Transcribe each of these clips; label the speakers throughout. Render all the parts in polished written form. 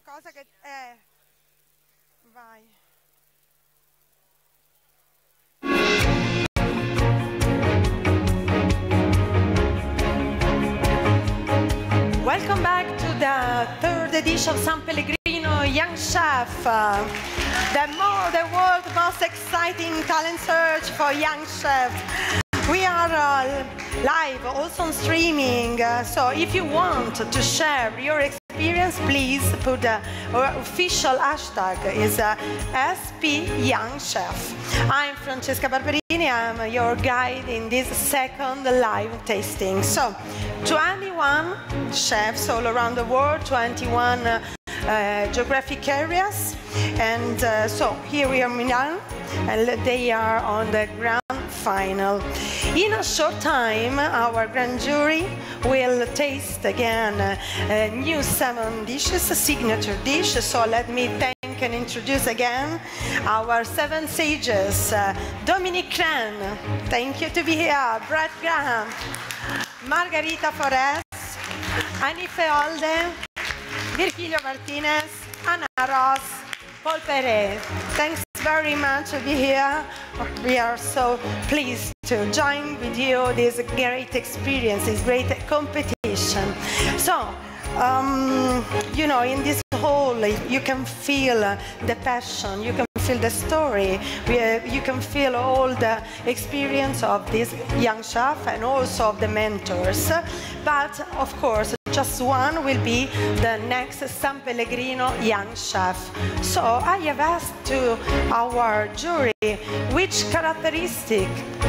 Speaker 1: cosa che... vai. Welcome back to the third edition of San Pellegrino Young Chef, the world's most exciting talent search for young chefs. We are live, also on streaming, so if you want to share your experience, please put the official hashtag is SPYoungChef. I'm Francesca Barberini, I'm your guide in this second live tasting. So, 21 chefs all around the world, 21 geographic areas, and so here we are in Milan, and they are on the grand final. In a short time, our grand jury will taste again new 7 dishes, a signature dish. So let me thank and introduce again our 7 sages. Dominic Crenn, thank you to be here. Brett Graham, Margarita Forés, Annie Feolde, Virgilio Martinez, Anna Ross, Paul Perret. Thanks very much to be here. We are so pleased to join with you this great experience, this great competition. So, you know, in this hall, you can feel the passion, you can feel the story, you can feel all the experience of this young chef and also of the mentors. But, of course, just one will be the next San Pellegrino Young Chef. So I have asked to our jury which characteristic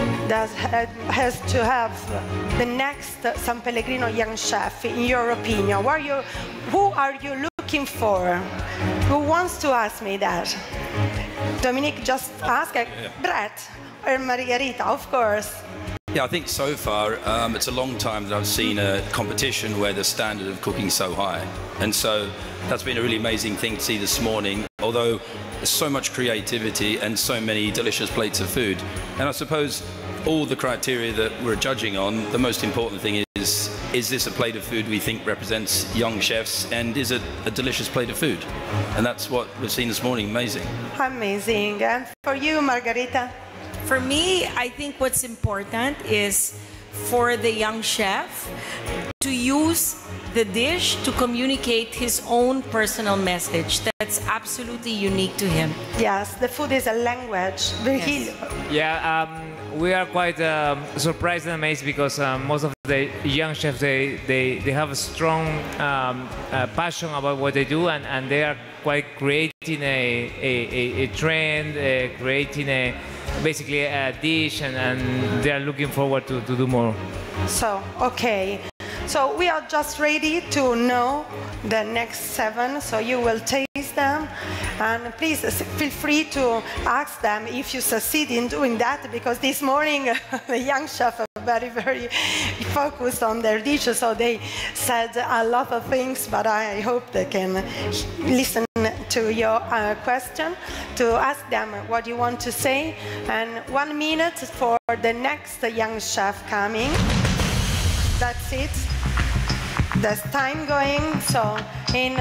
Speaker 1: has to have the next San Pellegrino Young Chef in your opinion. Who are you looking for? Who wants to ask me that? Dominique just asked. Brett or Margarita, of course.
Speaker 2: Yeah, I think so far it's a long time that I've seen a competition where the standard of cooking is so high, and so that's been a really amazing thing to see this morning. Although there's so much creativity and so many delicious plates of food, and I suppose all the criteria that we're judging on, the most important thing is this a plate of food we think represents young chefs, and is it a delicious plate of food? And that's what we've seen this morning. Amazing.
Speaker 1: Amazing. And for you, Margarita?
Speaker 3: For me, I think what's important is for the young chef to use the dish to communicate his own personal message. That's absolutely unique to him.
Speaker 1: Yes, the food is a language.
Speaker 3: Yes.
Speaker 4: Yeah, we are quite surprised and amazed because most of the young chefs, they have a strong passion about what they do, and they are quite creating a trend, creating basically a dish, and they are looking forward to do more.
Speaker 1: So, okay. So we are just ready to know the next 7, so you will taste them. And please feel free to ask them if you succeed in doing that, because this morning the young chefs are very, very focused on their dishes, so they said a lot of things, but I hope they can listen to your question, to ask them what you want to say. And 1 minute for the next young chef coming. That's it. There's time going, so in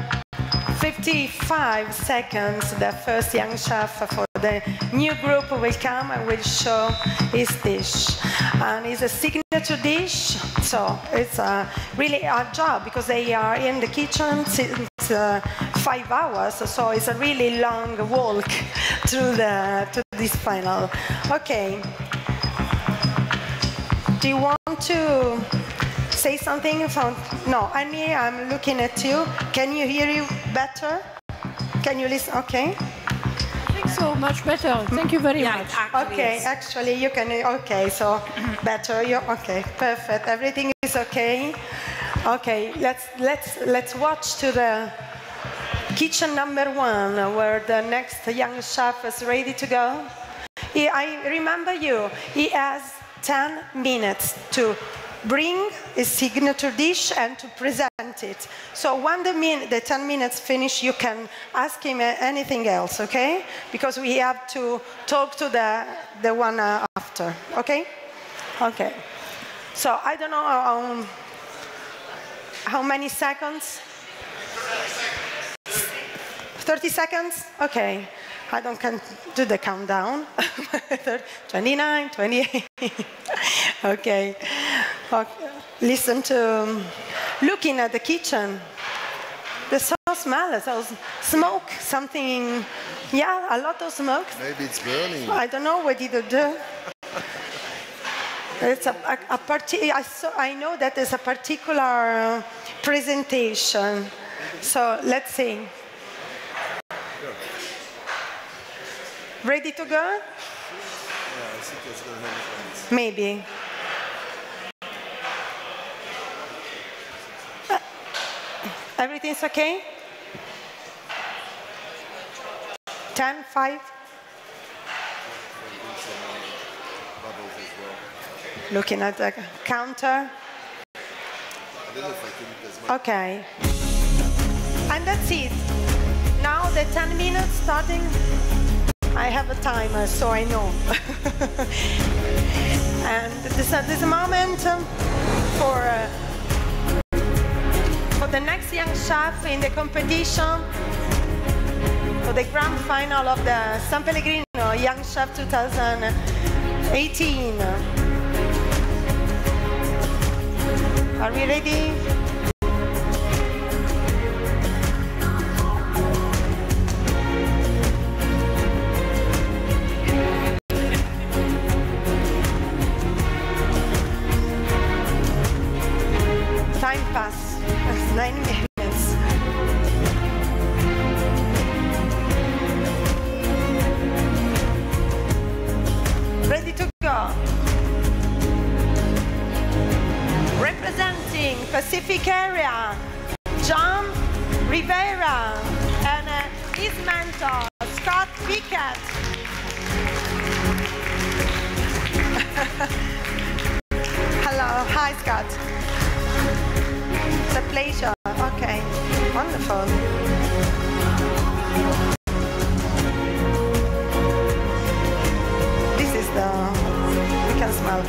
Speaker 1: 55 seconds, the first young chef for the new group will come and will show his dish. And it's a signature dish, so it's really a job because they are in the kitchen since 5 hours, so it's a really long walk through to this final. Okay. Do you want to say something from... No, Annie, I'm looking at you. Can you hear you better? Can you listen? Okay.
Speaker 5: I think so, much better. Thank you very much.
Speaker 1: Okay, actually, you can... Okay, so better. Okay, perfect. Everything is okay. Okay, let's watch to the kitchen number 1, where the next young chef is ready to go. I remember you. He has 10 minutes to bring his signature dish and to present it. So when the 10 minutes finish, you can ask him anything else, okay? Because we have to talk to the one after, okay? Okay. So I don't know how many seconds? 30 seconds? Okay. I don't do the countdown. 29, 28. Okay. Listen to looking at the kitchen. The smell, so smoke, something, yeah, a lot of smoke.
Speaker 6: Maybe it's burning.
Speaker 1: I don't know what did it do. It's I know that there's a particular presentation. So let's see. Ready to go?
Speaker 6: Yeah, I think it's going to have
Speaker 1: Maybe. Everything's okay? 10, 5? Looking at the counter. Okay. And that's it. Now the 10 minutes starting. I have a timer, so I know. And this is a moment for the next young chef in the competition, for the grand final of the San Pellegrino Young Chef 2018. Are we ready? Time pass. 9 minutes. Ready to go. Representing Pacific area, John Rivera and his mentor, Scott Pickett. Hello, hi Scott. It's a pleasure. Okay, wonderful. This is we can smell.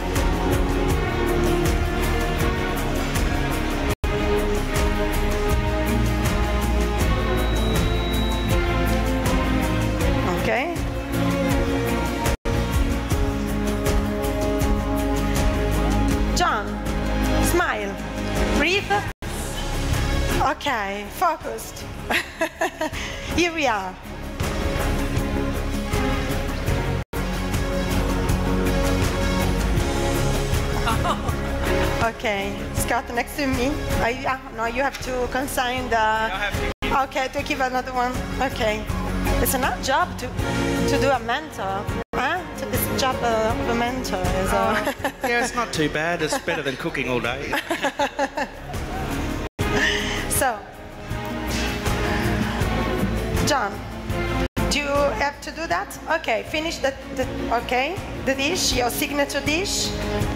Speaker 1: Okay. John, smile. Breathe. Okay, focused. Here we are. Okay, Scott, next to me. No, you have to consign the... Okay, to keep another one. Okay. It's another job to do a mentor. Huh? It's a job of a mentor.
Speaker 7: Yeah, it's not too bad. It's better than cooking all day.
Speaker 1: So, John, do you have to do that? Okay, finish the dish, your signature dish.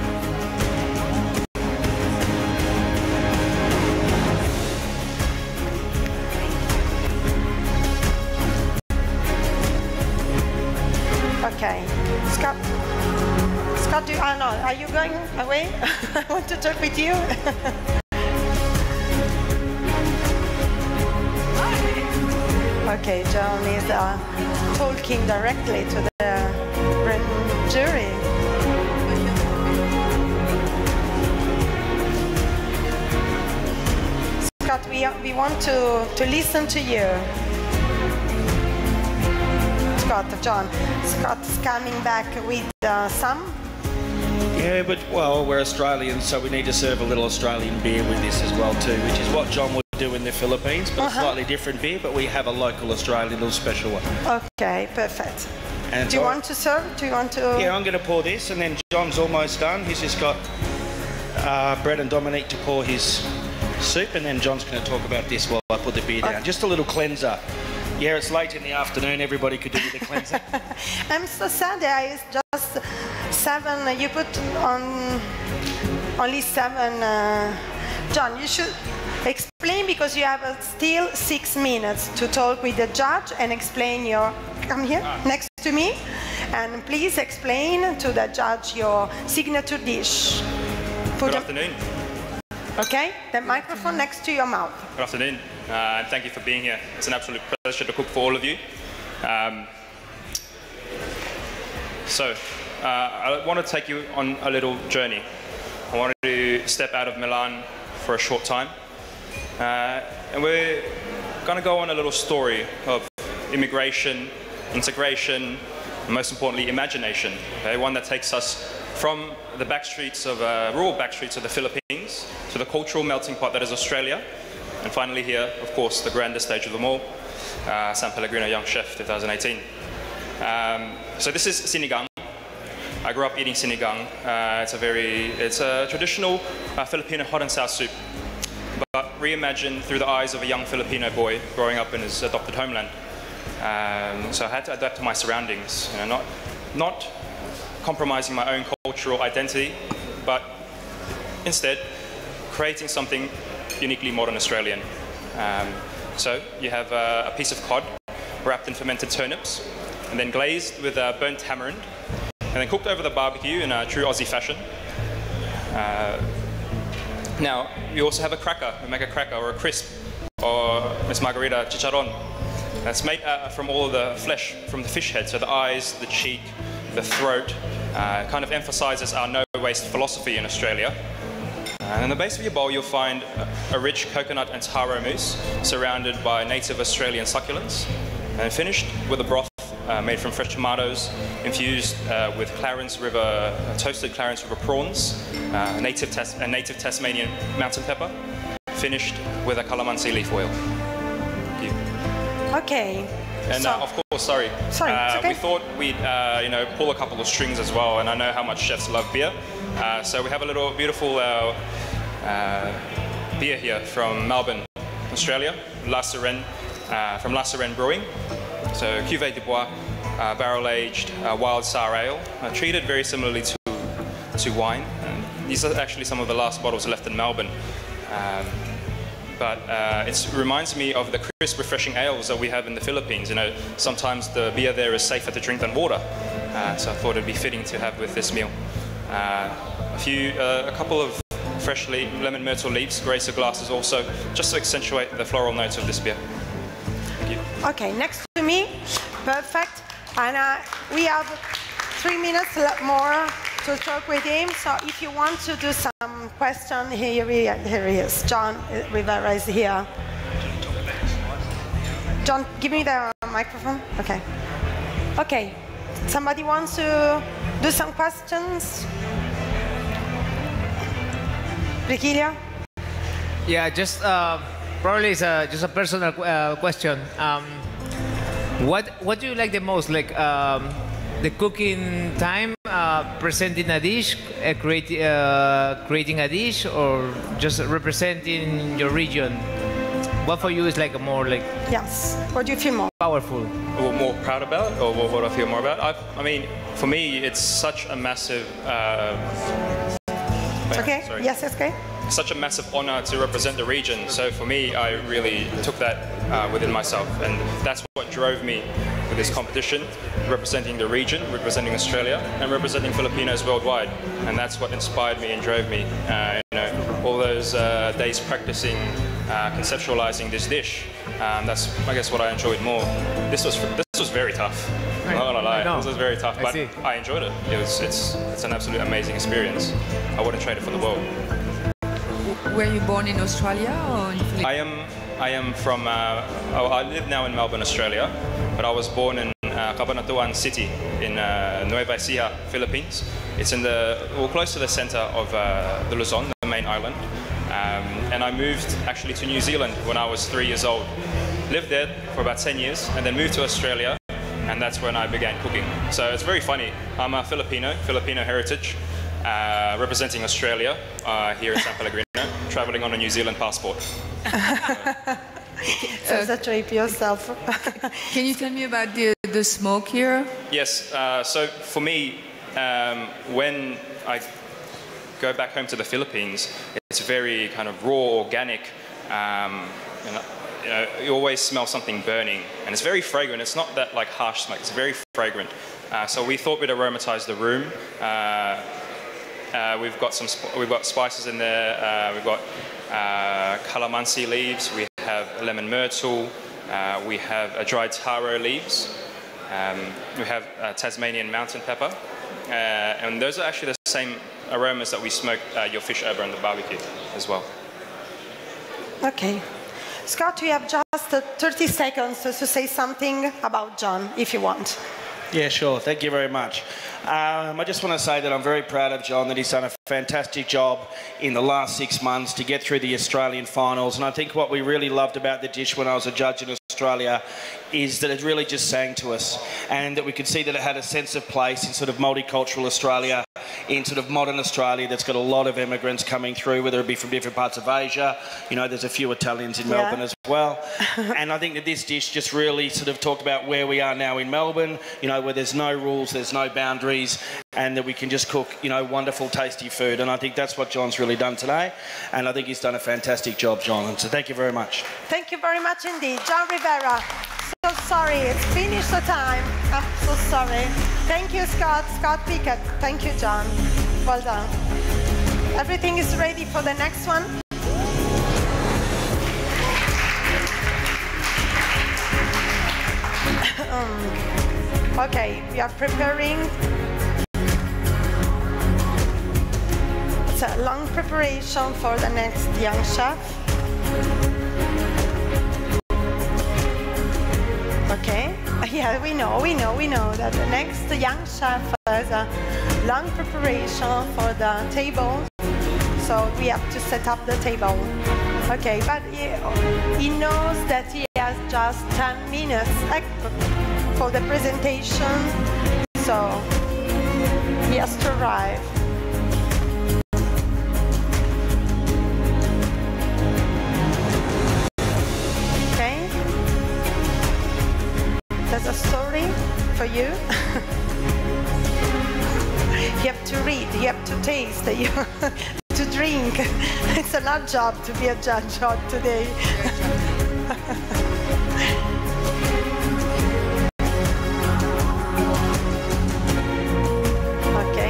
Speaker 1: Okay, Scott, no, are you going away? I want to talk with you. Okay, John is talking directly to the jury. Scott, we want to listen to you. Scott's coming back with some.
Speaker 7: Yeah, but, well, we're Australians, so we need to serve a little Australian beer with this as well, too, which is what John would do in the Philippines, but a slightly different beer, but we have a local Australian little special one.
Speaker 1: Okay, perfect.
Speaker 7: And
Speaker 1: do you want to serve? Do you want to...
Speaker 7: Yeah, I'm going to pour this, and then John's almost done. He's just got Brett and Dominique to pour his soup, and then John's going to talk about this while I put the beer down. Just a little cleanser. Yeah, it's late in the afternoon. Everybody could do with a cleanser.
Speaker 1: I'm so sad that it's just 7. You put on only 7. John, you should explain, because you have still 6 minutes to talk with the judge and explain your... Come here, next to me. And please explain to the judge your signature dish.
Speaker 8: Good afternoon.
Speaker 1: Okay, the microphone next to your mouth.
Speaker 8: Good afternoon, and thank you for being here. It's an absolute pleasure to cook for all of you. I want to take you on a little journey. I wanted to step out of Milan for a short time, and we're going to go on a little story of immigration, integration, and most importantly, imagination. Okay? One that takes us from the backstreets of rural backstreets of the Philippines to the cultural melting pot that is Australia, and finally here, of course, the grandest stage of them all, San Pellegrino Young Chef 2018. So this is sinigang. I grew up eating sinigang. It's a traditional Filipino hot and sour soup, but reimagined through the eyes of a young Filipino boy growing up in his adopted homeland. So I had to adapt to my surroundings, you know, not compromising my own cultural identity, but instead creating something uniquely modern Australian. So you have a piece of cod wrapped in fermented turnips, and then glazed with burnt tamarind, and then cooked over the barbecue in a true Aussie fashion. Now, we also have a cracker. We make a cracker or a crisp, or Miss Margarita chicharron. That's made from all of the flesh from the fish head, so the eyes, the cheek, the throat. Kind of emphasizes our no-waste philosophy in Australia. And in the base of your bowl, you'll find a rich coconut and taro mousse surrounded by native Australian succulents, and finished with a broth made from fresh tomatoes, infused with toasted Clarence River prawns, native Tasmanian mountain pepper, finished with a calamansi leaf oil. Thank you.
Speaker 1: Okay.
Speaker 8: And
Speaker 1: so,
Speaker 8: of course, sorry,
Speaker 1: it's okay.
Speaker 8: we thought we'd pull a couple of strings as well, and I know how much chefs love beer. So we have a little beautiful beer here from Melbourne, Australia, La Sirène, from La Sirène Brewing. So Cuvée de Bois, barrel-aged wild sour ale, treated very similarly to wine. And these are actually some of the last bottles left in Melbourne. But it reminds me of the crisp, refreshing ales that we have in the Philippines. You know, sometimes the beer there is safer to drink than water. So I thought it'd be fitting to have with this meal. A couple of freshly lemon myrtle leaves, grace of glasses also, just to accentuate the floral notes of this beer. Thank you.
Speaker 1: Okay, next to me, perfect. And we have 3 minutes more to talk with him. So if you want to do some question, here he is. John Rivera is here. John, give me the microphone. Okay. Okay. Somebody wants to do some questions? Riquilia?
Speaker 4: Yeah, just probably it's just a personal question. What do you like the most? Like the cooking time, presenting a dish, creating a dish, or just representing your region? What for you is like a more like?
Speaker 1: Yes. What do you feel more
Speaker 4: powerful?
Speaker 8: Or more proud about, or what I feel more about? I mean, for me, it's such a massive.
Speaker 1: Okay.
Speaker 8: Sorry.
Speaker 1: Yes, it's okay.
Speaker 8: Such a massive honor to represent the region. So for me, I really took that within myself, and that's what drove me with this competition, representing the region, representing Australia, and representing Filipinos worldwide. And that's what inspired me and drove me. All those days practicing, conceptualizing this dish. That's, I guess, what I enjoyed more. This was very tough. I'm not gonna lie, this was very tough, but I enjoyed it. It's an absolute amazing experience. I wouldn't trade it for the world.
Speaker 9: Were you born in Australia or in Philippines?
Speaker 8: I am from. I live now in Melbourne, Australia, but I was born in Cabanatuan City in Nueva Ecija, Philippines. It's in close to the center of the Luzon, the main island. And I moved actually to New Zealand when I was 3 years old. Lived there for about 10 years, and then moved to Australia, and that's when I began cooking. So it's very funny. I'm a Filipino heritage, representing Australia here in San Pellegrino, traveling on a New Zealand passport.
Speaker 1: So that's trip yourself.
Speaker 9: Can you tell me about the smoke here?
Speaker 8: Yes. So for me, when I go back home to the Philippines, it's very kind of raw, organic. You always smell something burning, and it's very fragrant. It's not that like harsh smoke. It's very fragrant. So we thought we'd aromatize the room We've got spices in there. We've got calamansi leaves. We have lemon myrtle. We have dried taro leaves. We have Tasmanian mountain pepper. And those are actually the same aromas that we smoke your fish over on the barbecue as well.
Speaker 1: Okay. Scott, you have just 30 seconds to say something about John, if you want.
Speaker 7: Yeah, sure. Thank you very much. I just want to say that I'm very proud of John, that he's done a fantastic job in the last 6 months to get through the Australian finals. And I think what we really loved about the dish when I was a judge in Australia is that it really just sang to us, and that we could see that it had a sense of place in sort of multicultural Australia, in sort of modern Australia that's got a lot of immigrants coming through, whether it be from different parts of Asia. You know, there's a few Italians in Melbourne as well. And I think that this dish just really sort of talked about where we are now in Melbourne, you know, where there's no rules, there's no boundaries, and that we can just cook, you know, wonderful, tasty food. And I think that's what John's really done today. And I think he's done a fantastic job, John. And so thank you very much.
Speaker 1: Thank you very much indeed. John Rivera. So sorry, it's finished the time. I'm so sorry. Thank you, Scott. Scott Pickett. Thank you, John. Well done. Everything is ready for the next one. Okay, we are preparing. It's a long preparation for the next young chef. Okay, yeah, we know that the next young chef has a long preparation for the table, so we have to set up the table. Okay, but he knows that he has just 10 minutes for the presentation, so he has to arrive. There's a story for you. You have to read, you have to taste, you have to drink. It's an odd job to be a judge on today. Okay.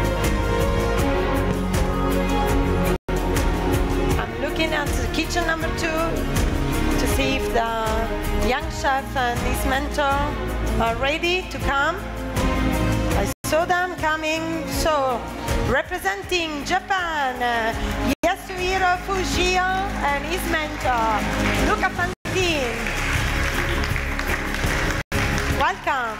Speaker 1: I'm looking at the kitchen number 2 to see if the young chef and his mentor are ready to come. I saw them coming. So, representing Japan, Yasuhiro Fujio and his mentor, Luca Fantini. Welcome.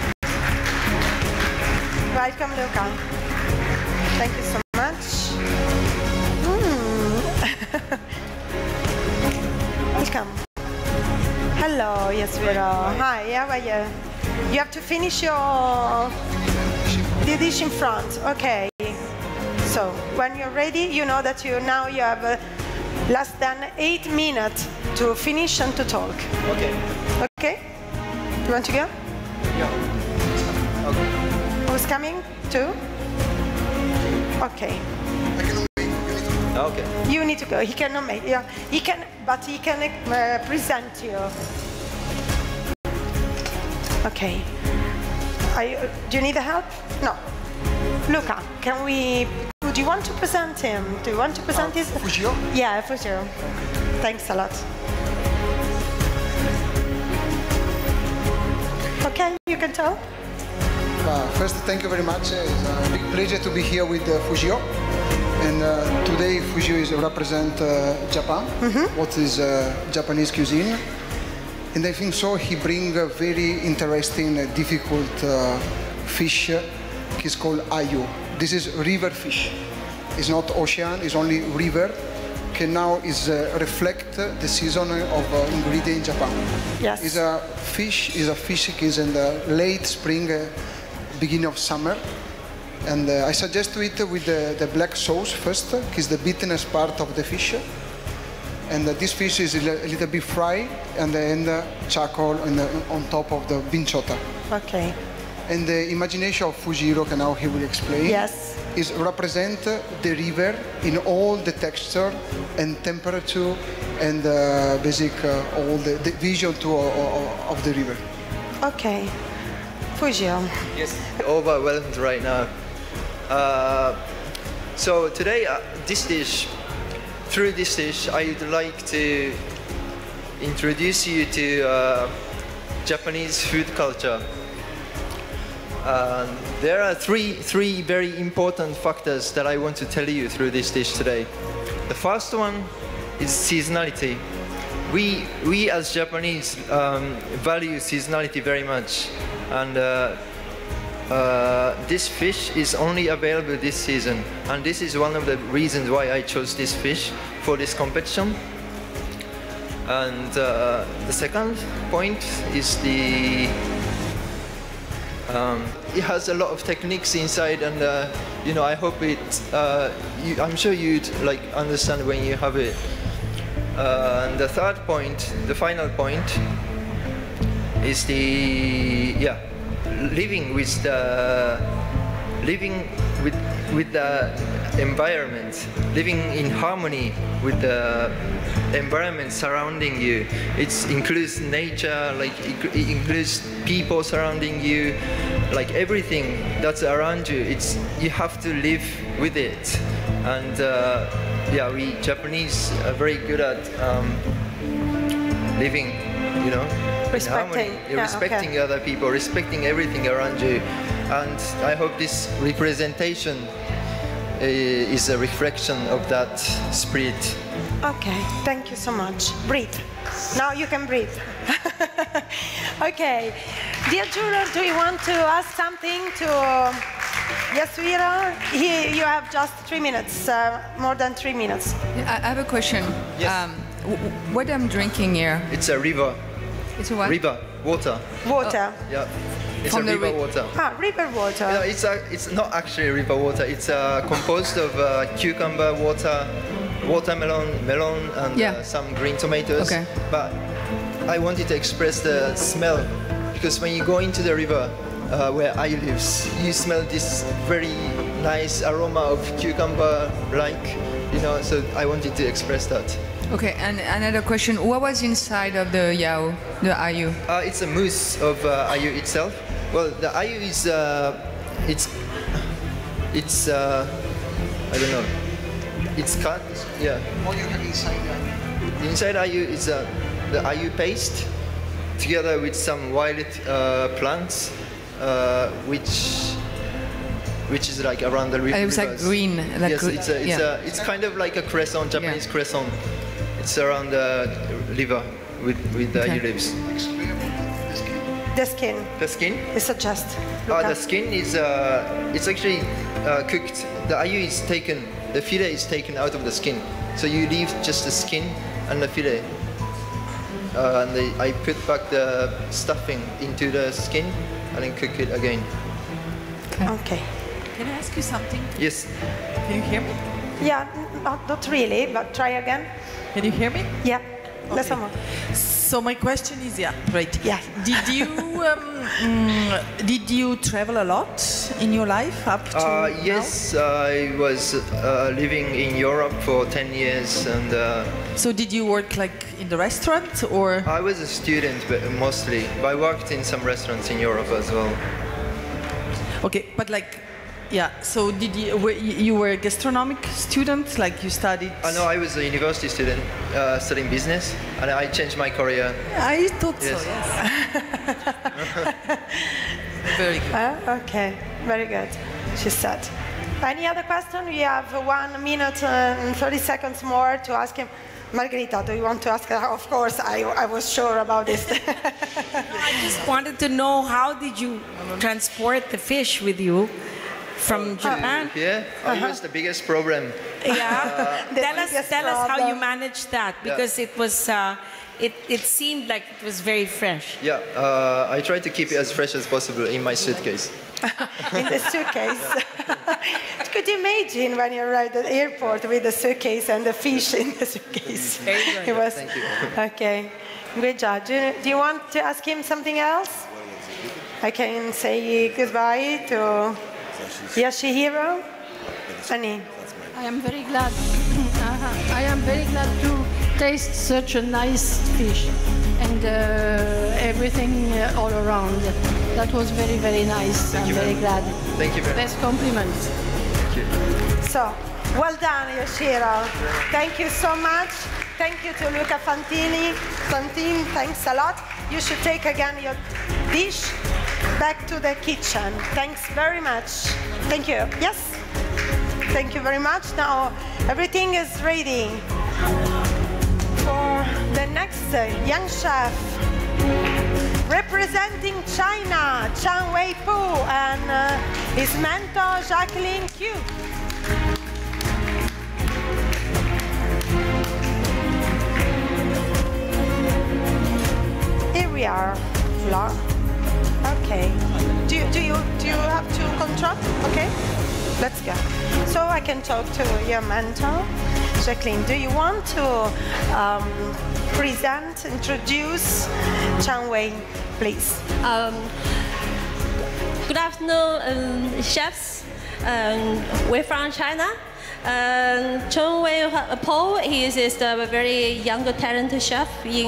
Speaker 1: Welcome, Luca. Thank you so much. Welcome. Hello, Yasuhiro. Hi, how are you? You have to finish the dish in front. Okay. So, when you're ready, you know that you have less than 8 minutes to finish and to talk.
Speaker 10: Okay.
Speaker 1: Okay? You want to go?
Speaker 10: Yeah. Okay.
Speaker 1: Who's coming? 2? Okay.
Speaker 10: Okay.
Speaker 1: You need to go. He cannot make. Yeah. He can, but he can present you. Okay. Do you need help? No. Luca, can we? Do you want to present him? Do you want to present his?
Speaker 10: Fujio?
Speaker 1: Yeah, Fujio. Thanks a lot. Okay, you can tell.
Speaker 11: First, thank you very much. It's a big pleasure to be here with Fujio. And today, Fujio represent Japan, what is Japanese cuisine. And I think so he brings a very interesting, difficult fish. It's called ayu. This is river fish. It's not ocean, it's only river. Can now reflect the season of ingredient in Japan.
Speaker 1: Yes.
Speaker 11: It's a fish is in the late spring, beginning of summer. And I suggest to eat with the black sauce first, because the bitterness part of the fish. And this fish is a little bit fried, and then charcoal on top of the binciotta.
Speaker 1: Okay.
Speaker 11: And the imagination of Fujiro, now he will explain,
Speaker 1: yes,
Speaker 11: is represent the river in all the texture and temperature and basic all the vision of the river.
Speaker 1: Okay. Fujio.
Speaker 10: Yes, overwhelmed right now. So today, through this dish, I would like to introduce you to Japanese food culture. There are three very important factors that I want to tell you through this dish today. The first one is seasonality. We as Japanese value seasonality very much, and this fish is only available this season, and this is one of the reasons why I chose this fish for this competition. And the second point is it has a lot of techniques inside, and I hope I'm sure you'd understand when you have it. And the third point, the final point, is living with the environment, living in harmony with the environment surrounding you. It includes nature, it includes people surrounding you, everything that's around you. You have to live with it, and we Japanese are very good at living,
Speaker 1: respecting,
Speaker 10: respecting other people, respecting everything around you. And I hope this representation is a reflection of that spirit.
Speaker 1: Okay, thank you so much. Breathe. Now you can breathe. Okay. Dear juror, do you want to ask something to Yasuhiro? You have just 3 minutes, more than 3 minutes.
Speaker 9: I have a question.
Speaker 10: Yes.
Speaker 9: What I'm drinking here?
Speaker 10: It's a river.
Speaker 9: It's a what?
Speaker 10: River, water.
Speaker 1: Water.
Speaker 10: Yeah. It's
Speaker 9: From
Speaker 10: a
Speaker 9: the
Speaker 10: river water.
Speaker 1: Ah, river water.
Speaker 10: Yeah, it's not actually river water. It's composed of cucumber water, watermelon, melon, and some green tomatoes.
Speaker 9: Okay.
Speaker 10: But I wanted to express the smell, because when you go into the river where I live, you smell this very nice aroma of cucumber, so I wanted to express that.
Speaker 9: Okay, and another question. What was inside of the yao, the ayu?
Speaker 10: It's a mousse of ayu itself. Well, the ayu is, I don't know. It's cut, yeah.
Speaker 11: What do you have inside that?
Speaker 10: Inside ayu is the ayu paste, together with some wild plants, which is around the river.
Speaker 9: It was green.
Speaker 10: Yes, it's kind of like a croissant, Japanese croissant. It's around the liver with the ayu leaves.
Speaker 1: The skin.
Speaker 10: The skin?
Speaker 1: It's just.
Speaker 10: The skin is it's actually cooked. The ayu is taken. The fillet is taken out of the skin. So you leave just the skin and the fillet. And I put back the stuffing into the skin and then cook it again.
Speaker 1: Okay.
Speaker 12: Can I ask you something?
Speaker 10: Yes.
Speaker 12: Can you hear me?
Speaker 1: Yeah, not really, but try again.
Speaker 12: Can you hear me?
Speaker 1: Yeah.
Speaker 12: Okay. So my question is, great.
Speaker 1: Yeah.
Speaker 12: Did you travel a lot in your life up to now?
Speaker 10: Yes, I was living in Europe for 10 years, and.
Speaker 12: So did you work in the restaurant, or?
Speaker 10: I was a student, but mostly. But I worked in some restaurants in Europe as well.
Speaker 12: Okay, but so did you were a gastronomic student, you studied?
Speaker 10: No, I was a university student studying business, and I changed my career.
Speaker 12: I thought so, yes. Very good.
Speaker 1: Okay, very good, she said. Any other question? We have 1 minute and 30 seconds more to ask him. Margherita, do you want to ask her? Of course, I was sure about this.
Speaker 3: I just wanted to know, how did you transport the fish with you from Japan?
Speaker 10: Yeah, it was the biggest problem.
Speaker 3: Yeah, tell us how you managed that, because it was it seemed like it was very fresh.
Speaker 10: Yeah, I tried to keep it as fresh as possible in my suitcase.
Speaker 1: In the suitcase. Could you imagine when you arrived at the airport with the suitcase and the fish in the suitcase? It was,
Speaker 10: thank you.
Speaker 1: Okay, good job. Do you want to ask him something else? I can say goodbye to Yasuhiro. Annie.
Speaker 5: I am very glad. I am very glad to taste such a nice fish and everything all around. That was very, very nice. I'm very glad.
Speaker 10: Thank you very much.
Speaker 5: Best compliments.
Speaker 10: Thank you.
Speaker 1: So, well done, Yoshiro. Thank you so much. Thank you to Luca Fantini. Fantini, thanks a lot. You should take again your dish back to the kitchen. Thanks very much. Thank you. Yes? Thank you very much. Now, everything is ready for the next young chef. Representing China, Chang Wei-Fu, and his mentor, Jacqueline Q. Here we are, Flor. Okay. Do you have to control? Okay. Let's go. So I can talk to your mentor, Jacqueline. Do you want to present, introduce Chang Wei, please?
Speaker 13: Good afternoon, chefs. We're from China. Chang Wei Paul, he is a very young, talented chef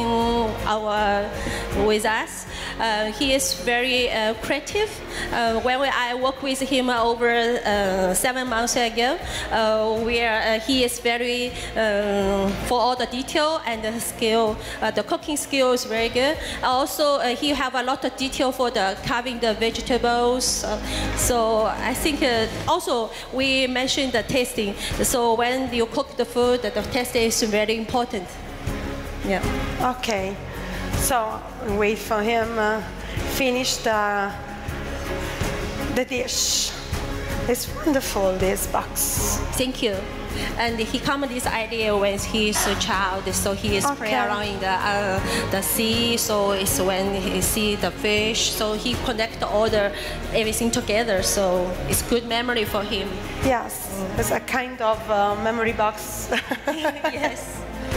Speaker 13: with us. He is very creative. When I worked with him over 7 months ago, he is very for all the detail and the skill. The cooking skill is very good. Also, he have a lot of detail for the carving the vegetables. So I think also we mentioned the tasting. So when you cook the food, the taste is very important. Yeah.
Speaker 1: Okay. So wait for him finish the dish. It's wonderful, this box.
Speaker 13: Thank you. And he come with this idea when he's a child, so he is playing around in the sea. So it's when he see the fish, so he connect everything together. So it's good memory for him.
Speaker 1: Yes, it's a kind of memory box.
Speaker 13: Yes.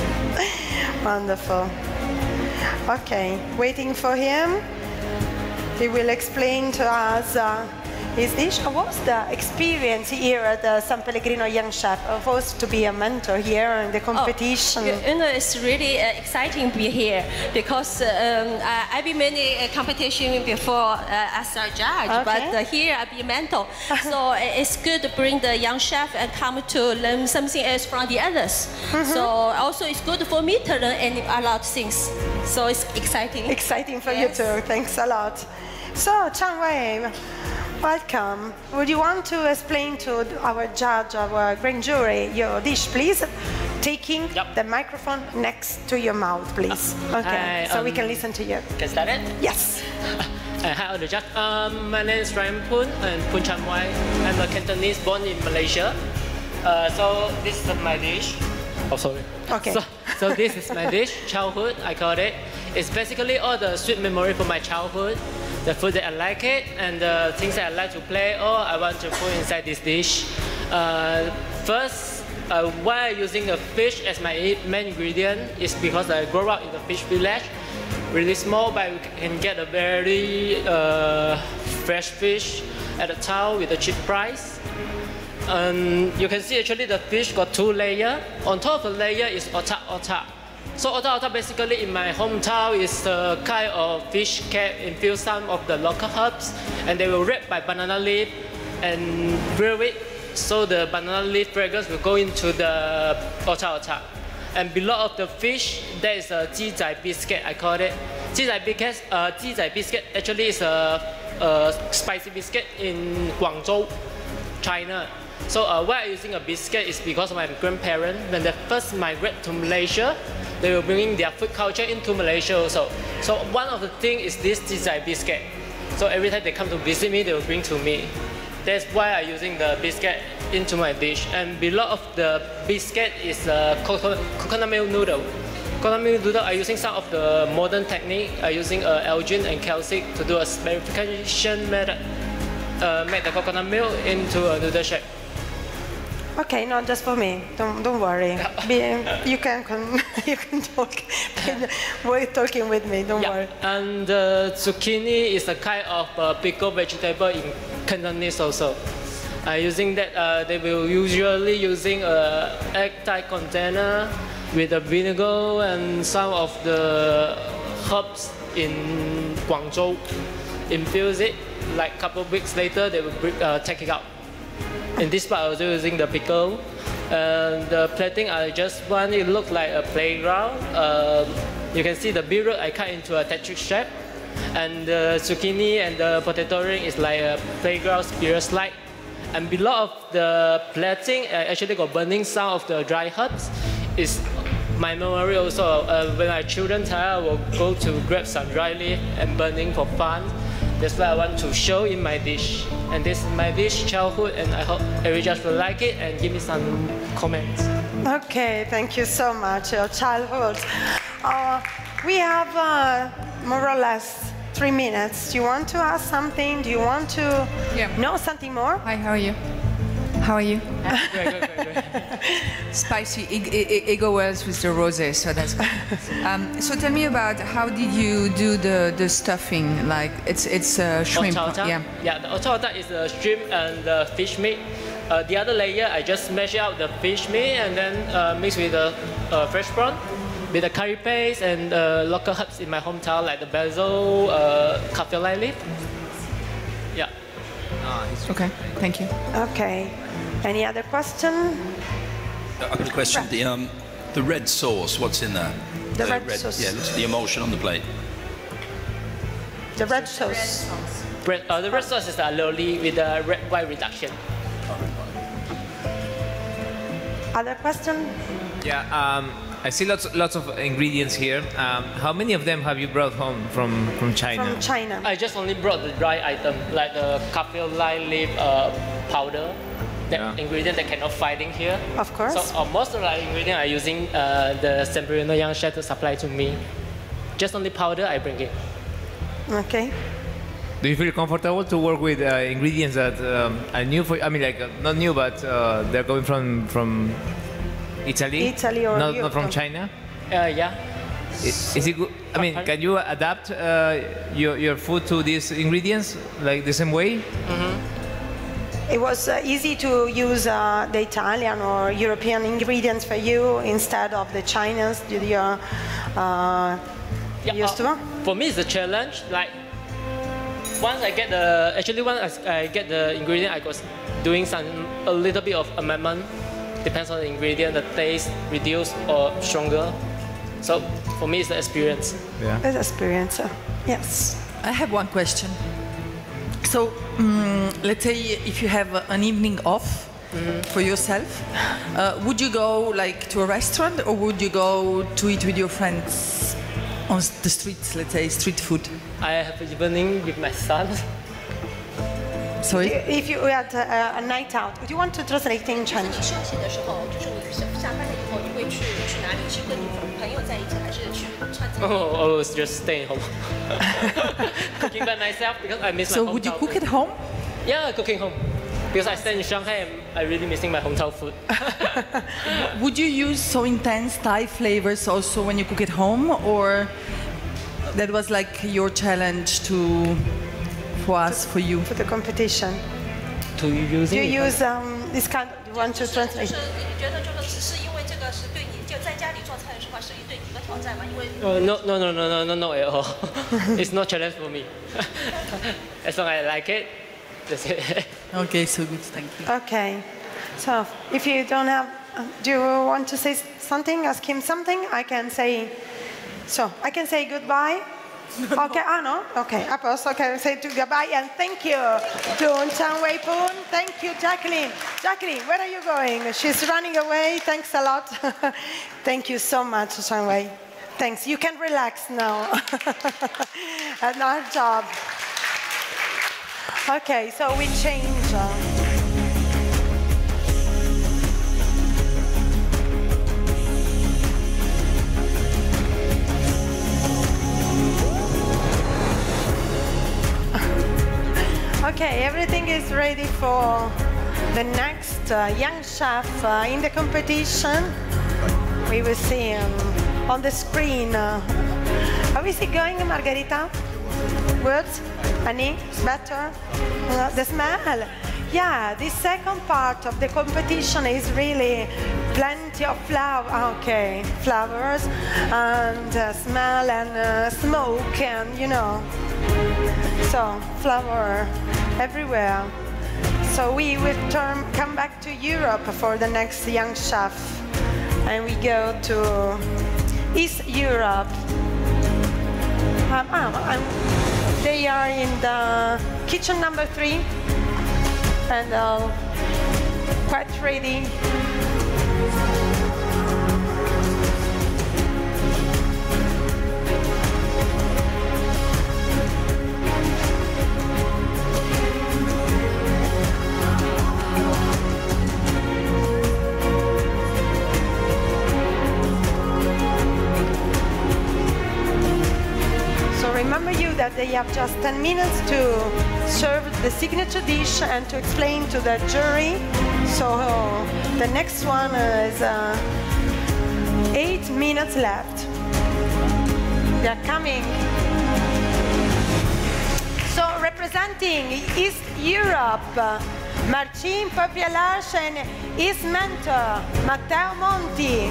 Speaker 1: Wonderful. Okay, waiting for him. He will explain to us his dish. What's the experience here at the San Pellegrino Young Chef? Supposed to be a mentor here in the competition.
Speaker 13: It's really exciting to be here because I've been many competition before as a judge, but here I've been mentor. So it's good to bring the young chef and come to learn something else from the others. So also it's good for me to learn a lot of things. So it's exciting.
Speaker 1: Exciting for you too. Thanks a lot. So Chang Wei, welcome. Would you want to explain to our judge, our grand jury, your dish, please? Taking the microphone next to your mouth, please. Okay, so we can listen to you.
Speaker 14: Can start it?
Speaker 1: Yes.
Speaker 14: Hi, all the judge. My name is Ryan Poon and Poon Chang Wei. I'm a Cantonese born in Malaysia. So this is my dish. Oh, sorry.
Speaker 1: Okay.
Speaker 14: So this is my dish, childhood, I call it. It's basically all the sweet memory from my childhood. The food that I like it, and the things that I like to play, or I want to put inside this dish. First, why I'm using the fish as my main ingredient is because I grew up in the fish village. Really small, but we can get a very fresh fish at a town with a cheap price. You can see actually the fish got 2 layers. On top of the layer is otak. So otak basically in my hometown is a kind of fish kept infused some of the local herbs, and they will wrap by banana leaf and grill it. So the banana leaf fragrance will go into the otak. And below of the fish, there is a jizai biscuit, I call it. Jizai biscuit actually is a spicy biscuit in Guangzhou, China. So why I'm using a biscuit is because of my grandparents. When they first migrate to Malaysia, they were bringing their food culture into Malaysia also. So one of the things is this jizai biscuit. So every time they come to visit me, they will bring to me. That's why I'm using the biscuit into my dish. And below of the biscuit is coconut milk noodle. Coconut milk noodle, I'm using some of the modern technique. I'm using algin and calcium to do a spherification method. Make the coconut milk into a noodle shape.
Speaker 1: Okay, not just for me. Don't worry. You can talk. We're talking with me. Don't worry.
Speaker 14: And zucchini is a kind of pickled vegetable in Cantonese also. Using that, they will usually using a airtight container with a vinegar and some of the herbs in Guangzhou. Infuse it. Like a couple of weeks later, they will take it out. In this part, I was using the pickle. And the plating, I just want it look like a playground. You can see the beetroot I cut into a Tetris shape. And the zucchini and the potato ring is like a playground spiral slide. And below of the plating, I actually got burning sound of the dry herbs. It's my memory also. When my children tired, I will go to grab some dry leaf and burning for fun. That's what I want to show in my dish. And this is my dish, childhood, and I hope every judge will like it and give me some comments.
Speaker 1: Okay, thank you so much, your childhood. We have more or less 3 minutes. Do you want to ask something? Do you want to know something more?
Speaker 9: Hi, how are you? How are you?
Speaker 14: Great.
Speaker 9: Spicy. It goes well with the rosé, so that's good. So tell me about how did you do the stuffing? Like it's shrimp.
Speaker 14: Yeah, the otah is the shrimp and the fish meat. The other layer, I just smash out the fish meat and then mix with the fresh prawn, with the curry paste and local herbs in my hometown, like the basil, kaffir lime leaf. Yeah.
Speaker 9: Okay, thank you.
Speaker 1: Okay. Any other question?
Speaker 2: I've got a question. The red sauce, what's in there?
Speaker 1: The red sauce.
Speaker 2: Yeah, looks at the emulsion on the plate.
Speaker 1: The red sauce.
Speaker 14: The red sauce is aioli with the red white reduction.
Speaker 1: Other question?
Speaker 4: Yeah, I see lots of ingredients here. How many of them have you brought home from China?
Speaker 1: From China.
Speaker 14: I just only brought the dry item, like the kaffir lime leaf powder. That ingredient that cannot find in here.
Speaker 1: Of course.
Speaker 14: So most of the ingredient are using the Sembrino young chef to supply to me. Just only powder I bring it.
Speaker 1: Okay.
Speaker 4: Do you feel comfortable to work with ingredients that are new for you? I mean, like not new, but they're going from Italy?
Speaker 1: Italy or
Speaker 4: not from China?
Speaker 14: Yeah.
Speaker 4: Is it good? I mean, can you adapt your food to these ingredients like the same way?
Speaker 1: It was easy to use the Italian or European ingredients for you instead of the Chinese. Did you used to?
Speaker 14: For me, it's a challenge. Like once I get I get the ingredient, I was doing a little bit of amendment. Depends on the ingredient, the taste reduced or stronger. So for me, it's the experience.
Speaker 4: Yeah.
Speaker 1: It's experience. Yes.
Speaker 12: I have one question. So, let's say if you have an evening off for yourself, would you go like to a restaurant or would you go to eat with your friends on the streets, let's say street food?
Speaker 14: I have an evening with my son.
Speaker 12: Sorry?
Speaker 1: If you had a night out, would you want to translate in Chinese?
Speaker 15: 休息的时候，就是你下班了以后，你会去哪里？是跟你朋友在一起，还是去串自己？
Speaker 14: Oh, I was just staying home. Cooking by myself because I miss my hometown.
Speaker 12: So would you cook at home?
Speaker 14: Yeah, cooking home. Because I stay in Shanghai and I really missing my hometown food.
Speaker 12: Would you use so intense Thai flavors also when you cook at home, or that was like your challenge for you?
Speaker 1: For the competition.
Speaker 14: To use
Speaker 1: Do you use this kind of, you want to translate?
Speaker 15: 就是你觉得就是只是因为这个是对你就在家里做菜的话是对你一个挑战吗？因为
Speaker 14: No at all. It's not challenge for me. As long as I like it, that's it.
Speaker 12: Okay, so good, thank you.
Speaker 1: Okay. So if you don't have, do you want to say something? Ask him something? I can say, so I can say goodbye. Okay, no? Okay, I posso. Okay, say goodbye and thank you to Chan Wei Poon. Thank you, Jacqueline. Jacqueline, where are you going? She's running away. Thanks a lot. Thank you so much, Chan Wei. Thanks. You can relax now. At our job. Okay, so we change. Okay, everything is ready for the next young chef in the competition. We will see on the screen. How is it going, Margherita? Good? Honey? Better? The smell? Yeah, the second part of the competition is really plenty of flavors and smell and smoke and, you know. So, flower everywhere. So we will come back to Europe for the next young chef, and we go to East Europe. They are in the kitchen number 3, and quite ready. Remember you that they have just 10 minutes to serve the signature dish and to explain to the jury. So the next one is 8 minutes left. They are coming. So representing East Europe, Marcin Popielash and his mentor, Matteo Monti.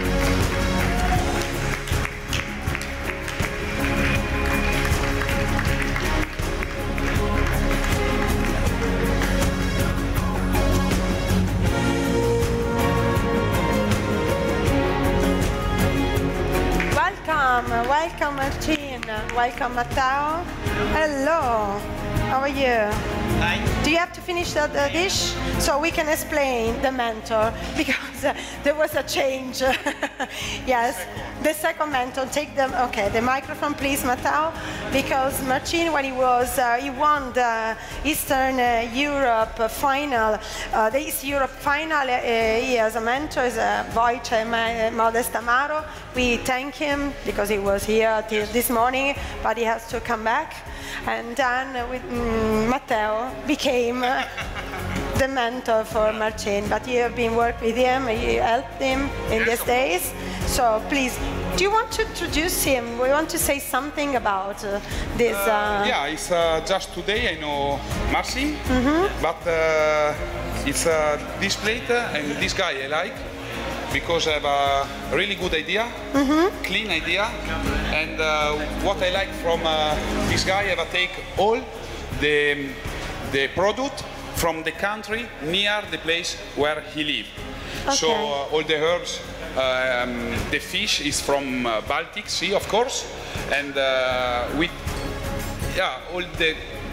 Speaker 1: Welcome Marcin, welcome Matteo. Hello, how are you?
Speaker 16: Hi.
Speaker 1: Do you have to finish the dish? So we can explain the mentor, because there was a change. Yes, the second mentor, take them, okay, the microphone please, Matteo, because Marcin, when he won the Eastern Europe final, the East Europe final, he has a mentor, is Wojciech Modest Amaro. We thank him because he was here till this morning, but he has to come back. And then with Matteo became the mentor for Marcin, but you have been working with him, you helped him in these days. So please, do you want to introduce him? We want to say something about this.
Speaker 17: Yeah, it's just today I know Marcin, but it's this plate and this guy I like, because I have a really good idea, clean idea, and what I like from this guy, I have take all the product from the country near the place where he lives. Okay. So all the herbs, the fish is from Baltic Sea, of course, and with all the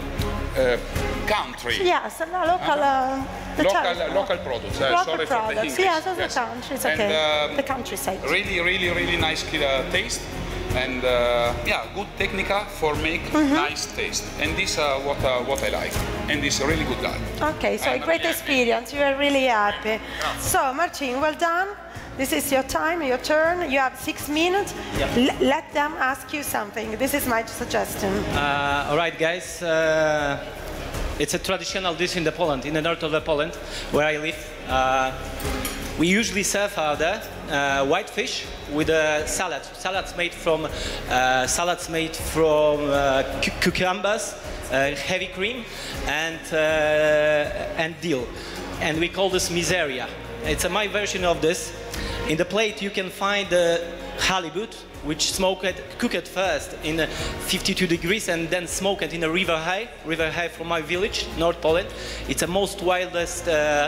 Speaker 17: country.
Speaker 1: Yes, local
Speaker 17: local products.
Speaker 1: Local
Speaker 17: sorry
Speaker 1: products.
Speaker 17: for the English.
Speaker 1: Yes, also country. It's okay.
Speaker 17: And,
Speaker 1: the countryside.
Speaker 17: Really nice taste, and good technica for make nice taste. And this what I like. And this really good guy.
Speaker 1: Okay, so a great experience. You are really happy. So Marcin, well done. This is your time, your turn. You have 6 minutes.
Speaker 16: Yeah.
Speaker 1: Let them ask you something. This is my suggestion.
Speaker 16: All right, guys. It's a traditional dish in Poland, in the north of Poland, where I live. We usually serve there white fish with a salad. Salads made from cucumbers, heavy cream, and dill. And we call this miseria. It's my version of this. In the plate you can find the halibut, which cooked first in 52 degrees and then smoked in a river high from my village, North Poland. It's the most wildest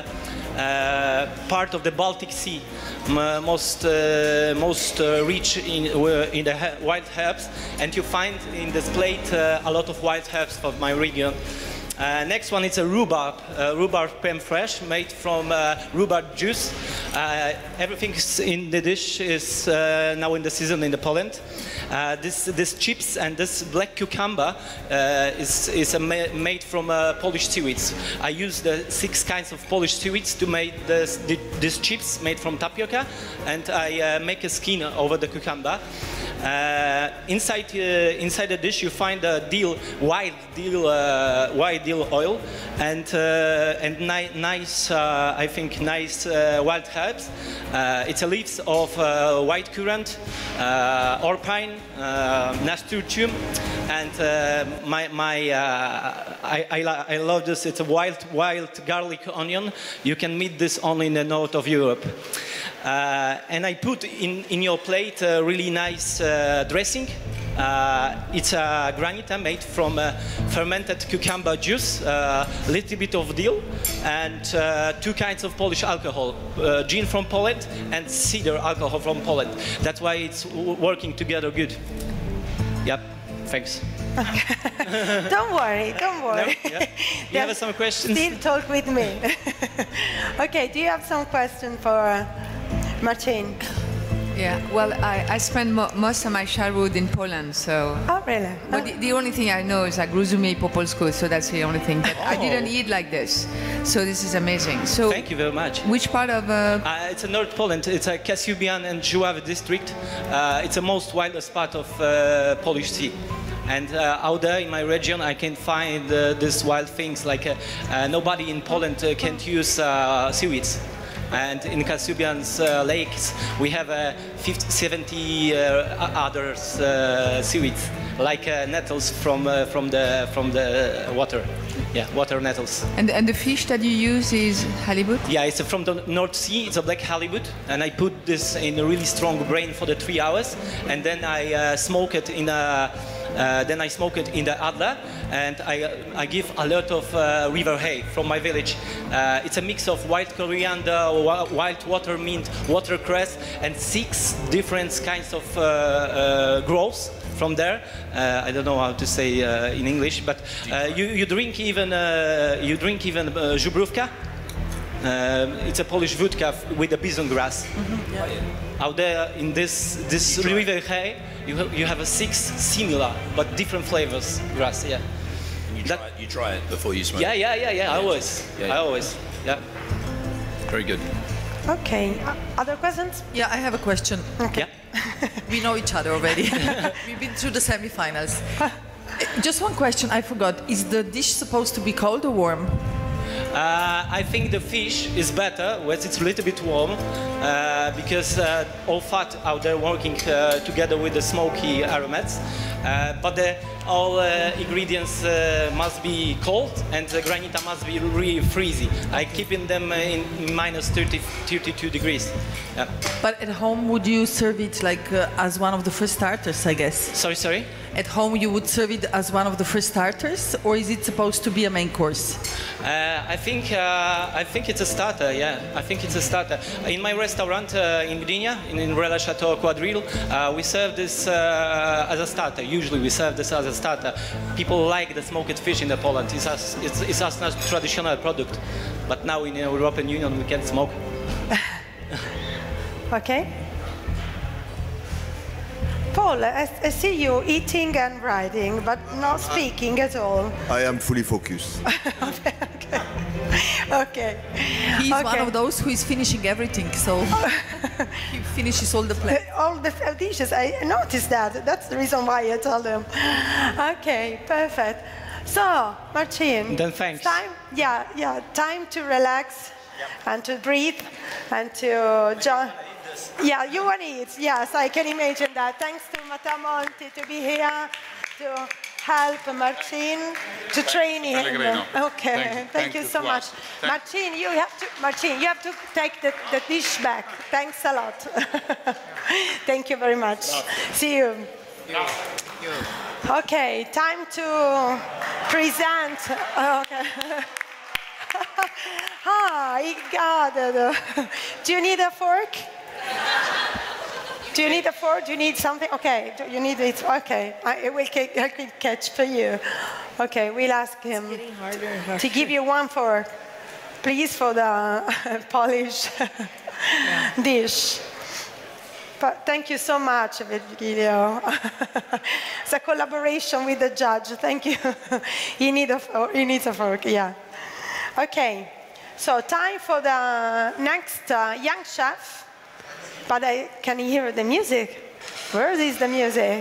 Speaker 16: part of the Baltic Sea, most rich in the wild herbs, and you find in this plate a lot of wild herbs from my region. Next one is a rhubarb creme fraiche made from rhubarb juice. Everything in the dish is now in the season in Poland. This chips and this black cucumber is made from Polish seaweeds. I use the 6 kinds of Polish seaweeds to make these chips made from tapioca, and I make a skin over the cucumber. Inside the dish you find wild dill oil and nice wild herbs. It's a leaves of white currant, orpine, nasturtium, and I love this. It's a wild garlic onion. You can meet this only in the north of Europe. And I put in your plate a really nice dressing. It's a granita made from fermented cucumber juice, a little bit of dill, and 2 kinds of Polish alcohol, gin from Poland and cider alcohol from Poland. That's why it's working together good. Yep, thanks.
Speaker 1: Don't worry, don't worry.
Speaker 16: No? Yeah. You have some questions?
Speaker 1: Still talk with me. Okay, do you have some question for Marcin?
Speaker 9: Yeah, well, I spent most of my childhood in Poland, so...
Speaker 1: Oh, really?
Speaker 9: But the only thing I know is like gruzumie po polsku, so that's the only thing. But I didn't eat like this, so this is amazing. So
Speaker 16: thank you very much.
Speaker 9: Which part of...
Speaker 16: it's in North Poland. It's a Kasiubian and Żuławy district. It's the most wildest part of Polish sea. And out there in my region, I can find these wild things like nobody in Poland can't use seaweeds. And in Kasiubian's lakes, we have 70 other seaweeds, like nettles from the water. Yeah, water nettles.
Speaker 9: And the fish that you use is halibut?
Speaker 16: Yeah, it's from the North Sea. It's a black halibut, and I put this in a really strong brain for the 3 hours, and then I smoke it in a. Then I smoke it in the Adler, and I give a lot of river hay from my village. It's a mix of wild coriander, wild water mint, watercress, and 6 different kinds of growths from there. I don't know how to say in English, but you drink even żubrówka. It's a Polish vodka with the bison grass.
Speaker 12: Mm-hmm. Yeah.
Speaker 16: Out there in this river hay, you have a 6 similar but different flavors grass. Yeah.
Speaker 2: You try it before you smoke.
Speaker 16: Yeah. I always. Yeah.
Speaker 2: Very good.
Speaker 1: Okay. Other questions?
Speaker 12: Yeah, I have a question.
Speaker 1: Okay.
Speaker 16: Yeah.
Speaker 12: We know each other already. We've been through the semi-finals. Just one question I forgot. Is the dish supposed to be cold or warm?
Speaker 16: I think the fish is better when it's a little bit warm because all fat out there working together with the smoky aromas. But all ingredients must be cold, and the granita must be really freezy. I keeping them in minus 32 degrees. Yeah.
Speaker 12: But at home, would you serve it like as one of the first starters, I guess?
Speaker 16: Sorry?
Speaker 12: At home, you would serve it as one of the first starters, or is it supposed to be a main course?
Speaker 16: I think it's a starter. Yeah, I think it's a starter. In my restaurant in Gdynia, in Rela Chateau Quadrille, we serve this as a starter. Usually, we serve this as a starter. People like the smoked fish in Poland. It's a traditional product. But now in the European Union, we can't smoke.
Speaker 1: Okay. Paul, I see you eating and writing, but not speaking at all.
Speaker 6: I am fully focused.
Speaker 1: Okay.
Speaker 12: He's one of those who is finishing everything, so he finishes all the plates.
Speaker 1: All the dishes, I noticed that. That's the reason why I told him. Okay, perfect. So, Marcin.
Speaker 16: Then thanks.
Speaker 1: Time to relax and to breathe and to join. Yeah, you want to eat. Yes, I can imagine that. Thanks to Matamonti to be here to help Marcin to train him.
Speaker 17: Pellegrino.
Speaker 1: Okay, thank you so much. Marcin, you have to take the dish back. Thanks a lot. Thank you very much. See you. Okay, time to present. Okay. He got it. Do you need a fork? Do you need a fork? Do you need something? Okay, you need it. Okay, I will catch for you. Okay, we'll ask him to give you one fork, please, for the Polish dish. But thank you so much, Virgilio. It's a collaboration with the judge. Thank you. He needs a fork, yeah. Okay, so time for the next young chef. But I can hear the music. Where is the music?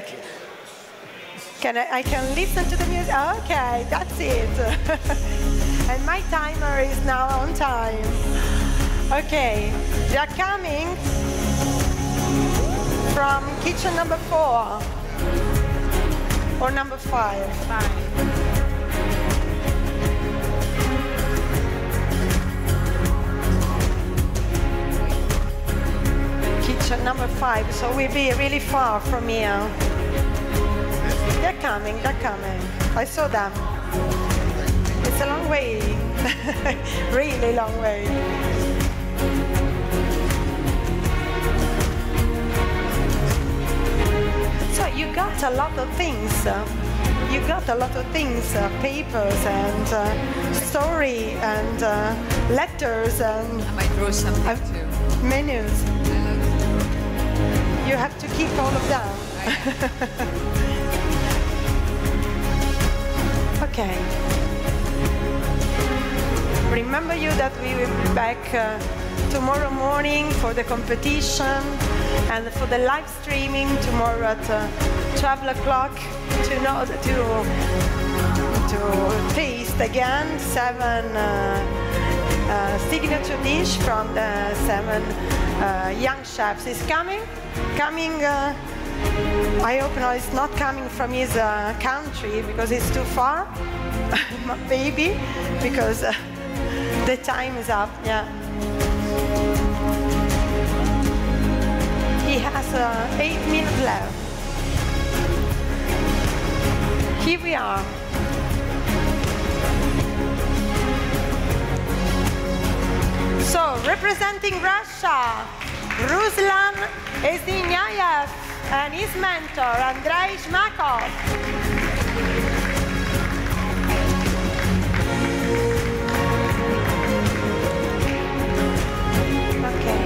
Speaker 1: I can listen to the music? Okay, that's it. And my timer is now on time. Okay, they are coming from kitchen number 4 or number 5. Kitchen number 5, so we'll be really far from here. They're coming, they're coming. I saw them. It's a long way, really long way. So you got a lot of things. You got a lot of things, papers and story and letters and
Speaker 9: I might draw something too.
Speaker 1: Menus. You have to keep all of them. Okay. Remember you that we will be back tomorrow morning for the competition and for the live streaming tomorrow at 12 o'clock to taste again 7 signature dish from the 7 young chefs. Is coming. I hope no, it's not coming from his country because it's too far, maybe, because the time is up. Yeah. He has 8 minutes left. Here we are. So, representing Russia, Ruslan Ezdinyayev and his mentor, Andrei Shmakov. Okay.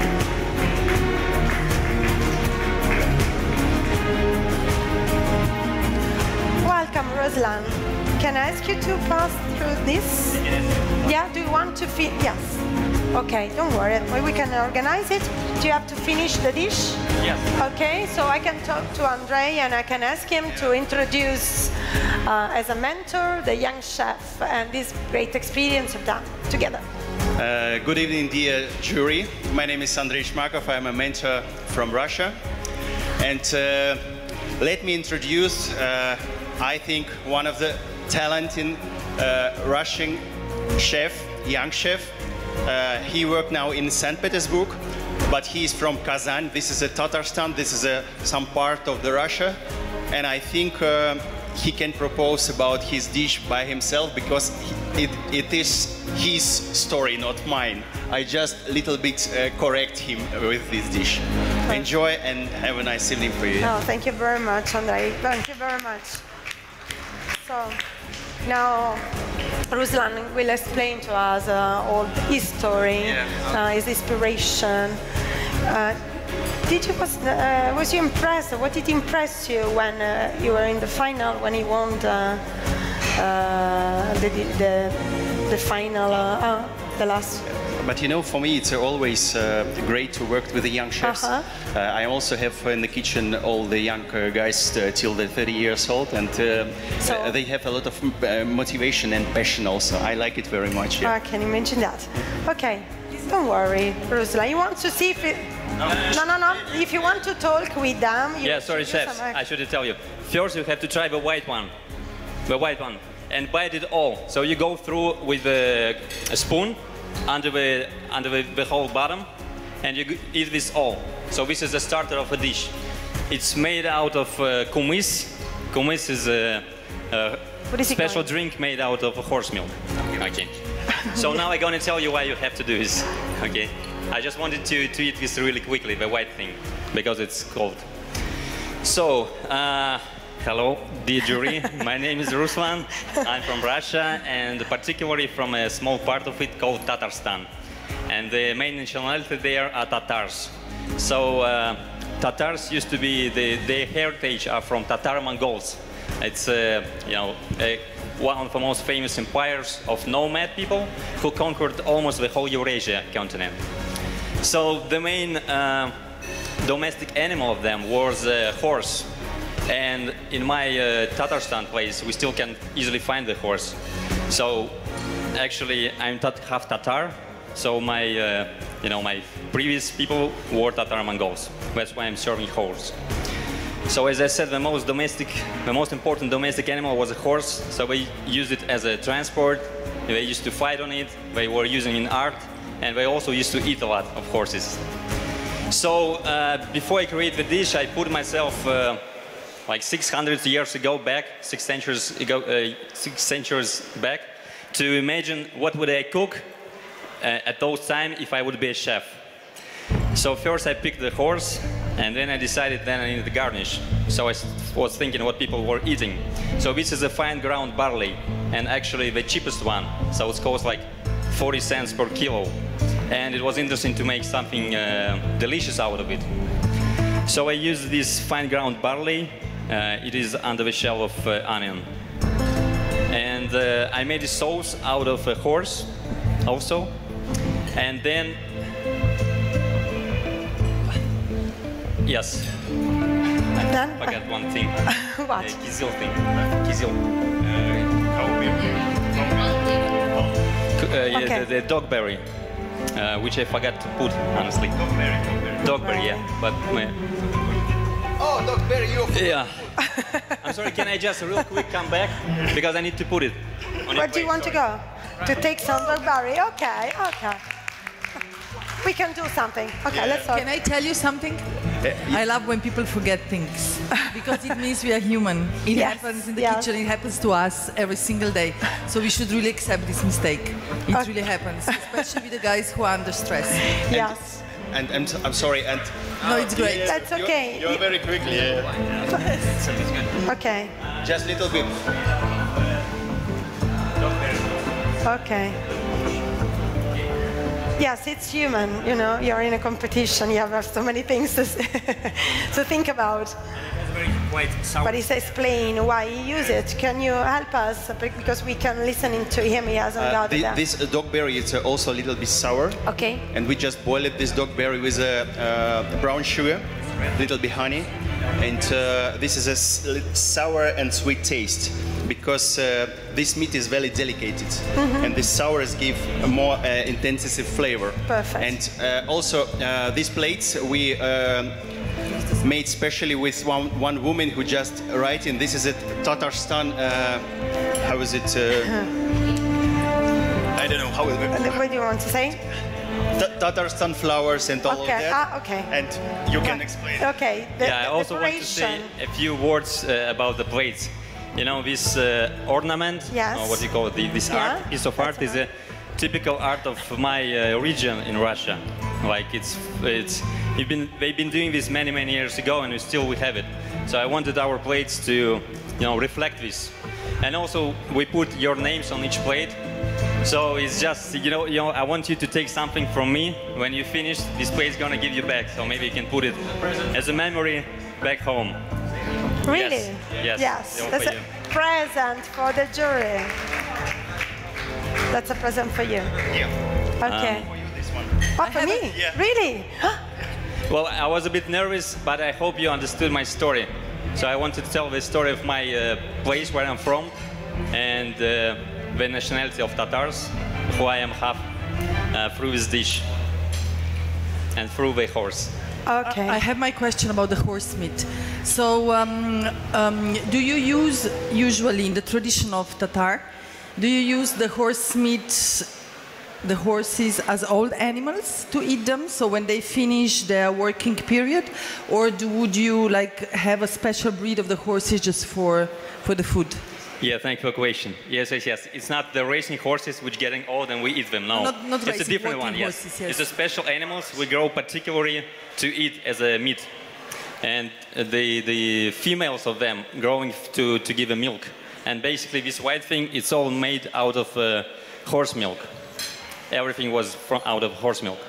Speaker 1: Welcome, Ruslan. Can I ask you to pass through this? Yeah, do you want to yes. Okay, don't worry. We can organize it. Do you have to finish the dish?
Speaker 18: Yes.
Speaker 1: Okay, so I can talk to Andrei and I can ask him to introduce as a mentor the young chef and this great experience of that together.
Speaker 18: Good evening, dear jury. My name is Andrei Shmakov. I'm a mentor from Russia. And let me introduce, I think, one of the talented Russian chef, young chef. He works now in St. Petersburg, but he is from Kazan. This is a Tatarstan. This is some part of the Russia, and I think he can propose about his dish by himself because it is his story, not mine. I just a little bit correct him with this dish. Enjoy and have a nice evening for you.
Speaker 1: Oh, thank you very much, Andrei. Thank you very much. So now Ruslan will explain to us all his story, his inspiration. Was you impressed? What did impress you when you were in the final, when he won the final, the last?
Speaker 18: But you know, for me, it's always great to work with the young chefs. I also have in the kitchen all the young guys till they're 30 years old, and they have a lot of motivation and passion also. I like it very much. Yeah.
Speaker 1: I can imagine that. Okay, don't worry, Ruslan. You want to see if it... No. If you want to talk with them...
Speaker 19: Yeah, sorry, chefs. I should tell you. First, you have to try the white one. The white one. And bite it all. So you go through with a spoon under the whole bottom, and you eat this all. So this is the starter of a dish. It's made out of kumis. Kumis is a special drink made out of horse milk. Okay. So now I'm going to tell you why you have to do this. Okay. I just wanted to eat this really quickly, the white thing, because it's cold. So, hello, dear jury. My name is Ruslan. I'm from Russia, and particularly from a small part of it called Tatarstan. And the main nationality there are Tatars. So, Tatars used to be, their heritage are from Tatar Mongols. It's, one of the most famous empires of nomad people who conquered almost the whole Eurasia continent. So the main domestic animal of them was a horse. And in my Tatarstan place, we still can easily find the horse. So actually, I'm half Tatar. So my, my previous people were Tatar Mongols. That's why I'm serving horse. So as I said, the most important domestic animal was a horse. So we used it as a transport. They used to fight on it. They were using it in art. And they also used to eat a lot of horses. So before I create the dish, I put myself like 600 years ago back, 6 centuries back, to imagine what would I cook at those time if I would be a chef. So first I picked the horse, and then I decided then I needed the garnish. So I was thinking what people were eating. So this is a fine ground barley, and actually the cheapest one. So it costs like 40 cents per kilo. And it was interesting to make something delicious out of it. So I used this fine ground barley. It is under the shell of onion. And I made a sauce out of a horse also. And then, yes, I forgot one thing.
Speaker 1: What?
Speaker 19: Kizil thing. Kizil.
Speaker 1: Okay.
Speaker 19: The dogberry, which I forgot to put, honestly. Dogberry, yeah. But
Speaker 18: oh, dogberry, you.
Speaker 19: Yeah. I'm sorry, can I just real quick come back? Because I need to put it.
Speaker 1: Where do you want to go? To take some dogberry? Okay, okay. We can do something. Okay, let's talk.
Speaker 12: Can I tell you something? I love when people forget things because it means we are human. It happens in the kitchen, it happens to us every single day. So we should really accept this mistake. It really happens, especially with the guys who are under stress.
Speaker 1: Yes.
Speaker 18: And I'm sorry, and...
Speaker 12: No, it's great.
Speaker 1: That's okay.
Speaker 18: You're very quickly,
Speaker 1: Okay.
Speaker 18: Just a little bit.
Speaker 1: Okay. Yes, it's human, you know, you're in a competition, you have so many things to think about. But he's explain why he uses it. Can you help us? Because we can listen to him, he hasn't got that.
Speaker 18: This dogberry is also a little bit sour.
Speaker 1: Okay.
Speaker 18: And we just boiled this dogberry with brown sugar, a little bit honey. And this is a sour and sweet taste, because this meat is very delicate, and the sours give a more intensive flavor.
Speaker 1: Perfect.
Speaker 18: And also these plates we made specially with one woman who just writing. This is a Tatarstan. How is it? I don't know how.
Speaker 1: What do you want to say?
Speaker 18: Tatarstan flowers and all of that.
Speaker 1: Okay.
Speaker 18: And you can explain.
Speaker 1: Okay.
Speaker 19: I also want to say a few words about the plates. You know, this ornament, or what do you call it, this art, piece of art, is a typical art of my region in Russia. Like they've been doing this many years ago, and we have it. So I wanted our plates to, reflect this. And also we put your names on each plate. So it's just, I want you to take something from me. When you finish, this plate is gonna give you back. So maybe you can put it as a memory back home.
Speaker 1: Really?
Speaker 19: Yes.
Speaker 1: That's a present for the jury. That's a present for you.
Speaker 18: Yeah.
Speaker 1: Okay.
Speaker 18: For you, this one.
Speaker 1: Oh, for me?
Speaker 18: Yeah.
Speaker 1: Really?
Speaker 19: Well, I was a bit nervous, but I hope you understood my story. So I want to tell the story of my place where I'm from, and the nationality of Tatars, who I am half, through this dish and through the horse.
Speaker 1: Okay.
Speaker 12: I have my question about the horse meat. So, do you use, usually in the tradition of Tatar, do you use the horse meat, the horses as old animals to eat them? So when they finish their working period, or would you have a special breed of the horses just for the food?
Speaker 19: Yeah, thank you for the question. Yes. It's not the racing horses which getting old and we eat them. No,
Speaker 12: not
Speaker 19: it's a different one. Yes.
Speaker 12: Horses, yes.
Speaker 19: It's a special animals we grow particularly to eat as a meat, and the females of them growing to give a milk. And basically, this white thing, it's all made out of horse milk. Everything was out of horse milk.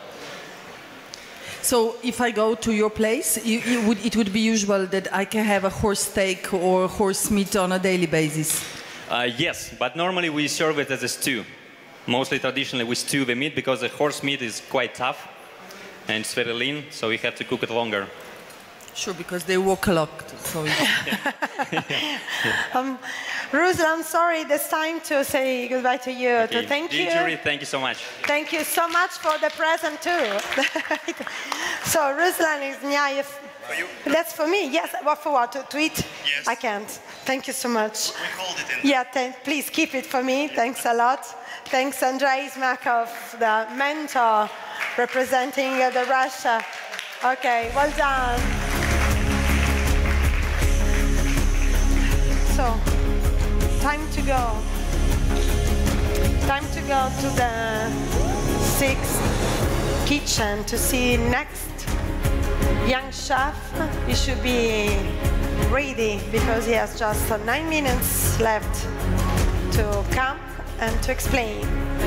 Speaker 12: So if I go to your place, it would be usual that I can have a horse steak or horse meat on a daily basis?
Speaker 19: Yes, but normally we serve it as a stew. Mostly traditionally we stew the meat because the horse meat is quite tough and it's very lean, so we have to cook it longer.
Speaker 12: Sure, because they walk a lot. So
Speaker 1: Ruslan, I'm sorry, it's time to say goodbye to you.
Speaker 19: Okay.
Speaker 1: Thank you.
Speaker 19: Jury, thank you so much.
Speaker 1: Thank you so much for the present too. So Ruslan is Nyayev. That's for me, yes. What for what? To eat?
Speaker 18: Yes.
Speaker 1: I can't. Thank you so much.
Speaker 18: We called it in.
Speaker 1: Yeah, please keep it for me. Thanks a lot. Thanks Andrei Izmakov, the mentor representing the Russia. Okay, well done. So, time to go. Time to go to the 6th kitchen to see next young chef. He should be ready because he has just 9 minutes left to come and to explain.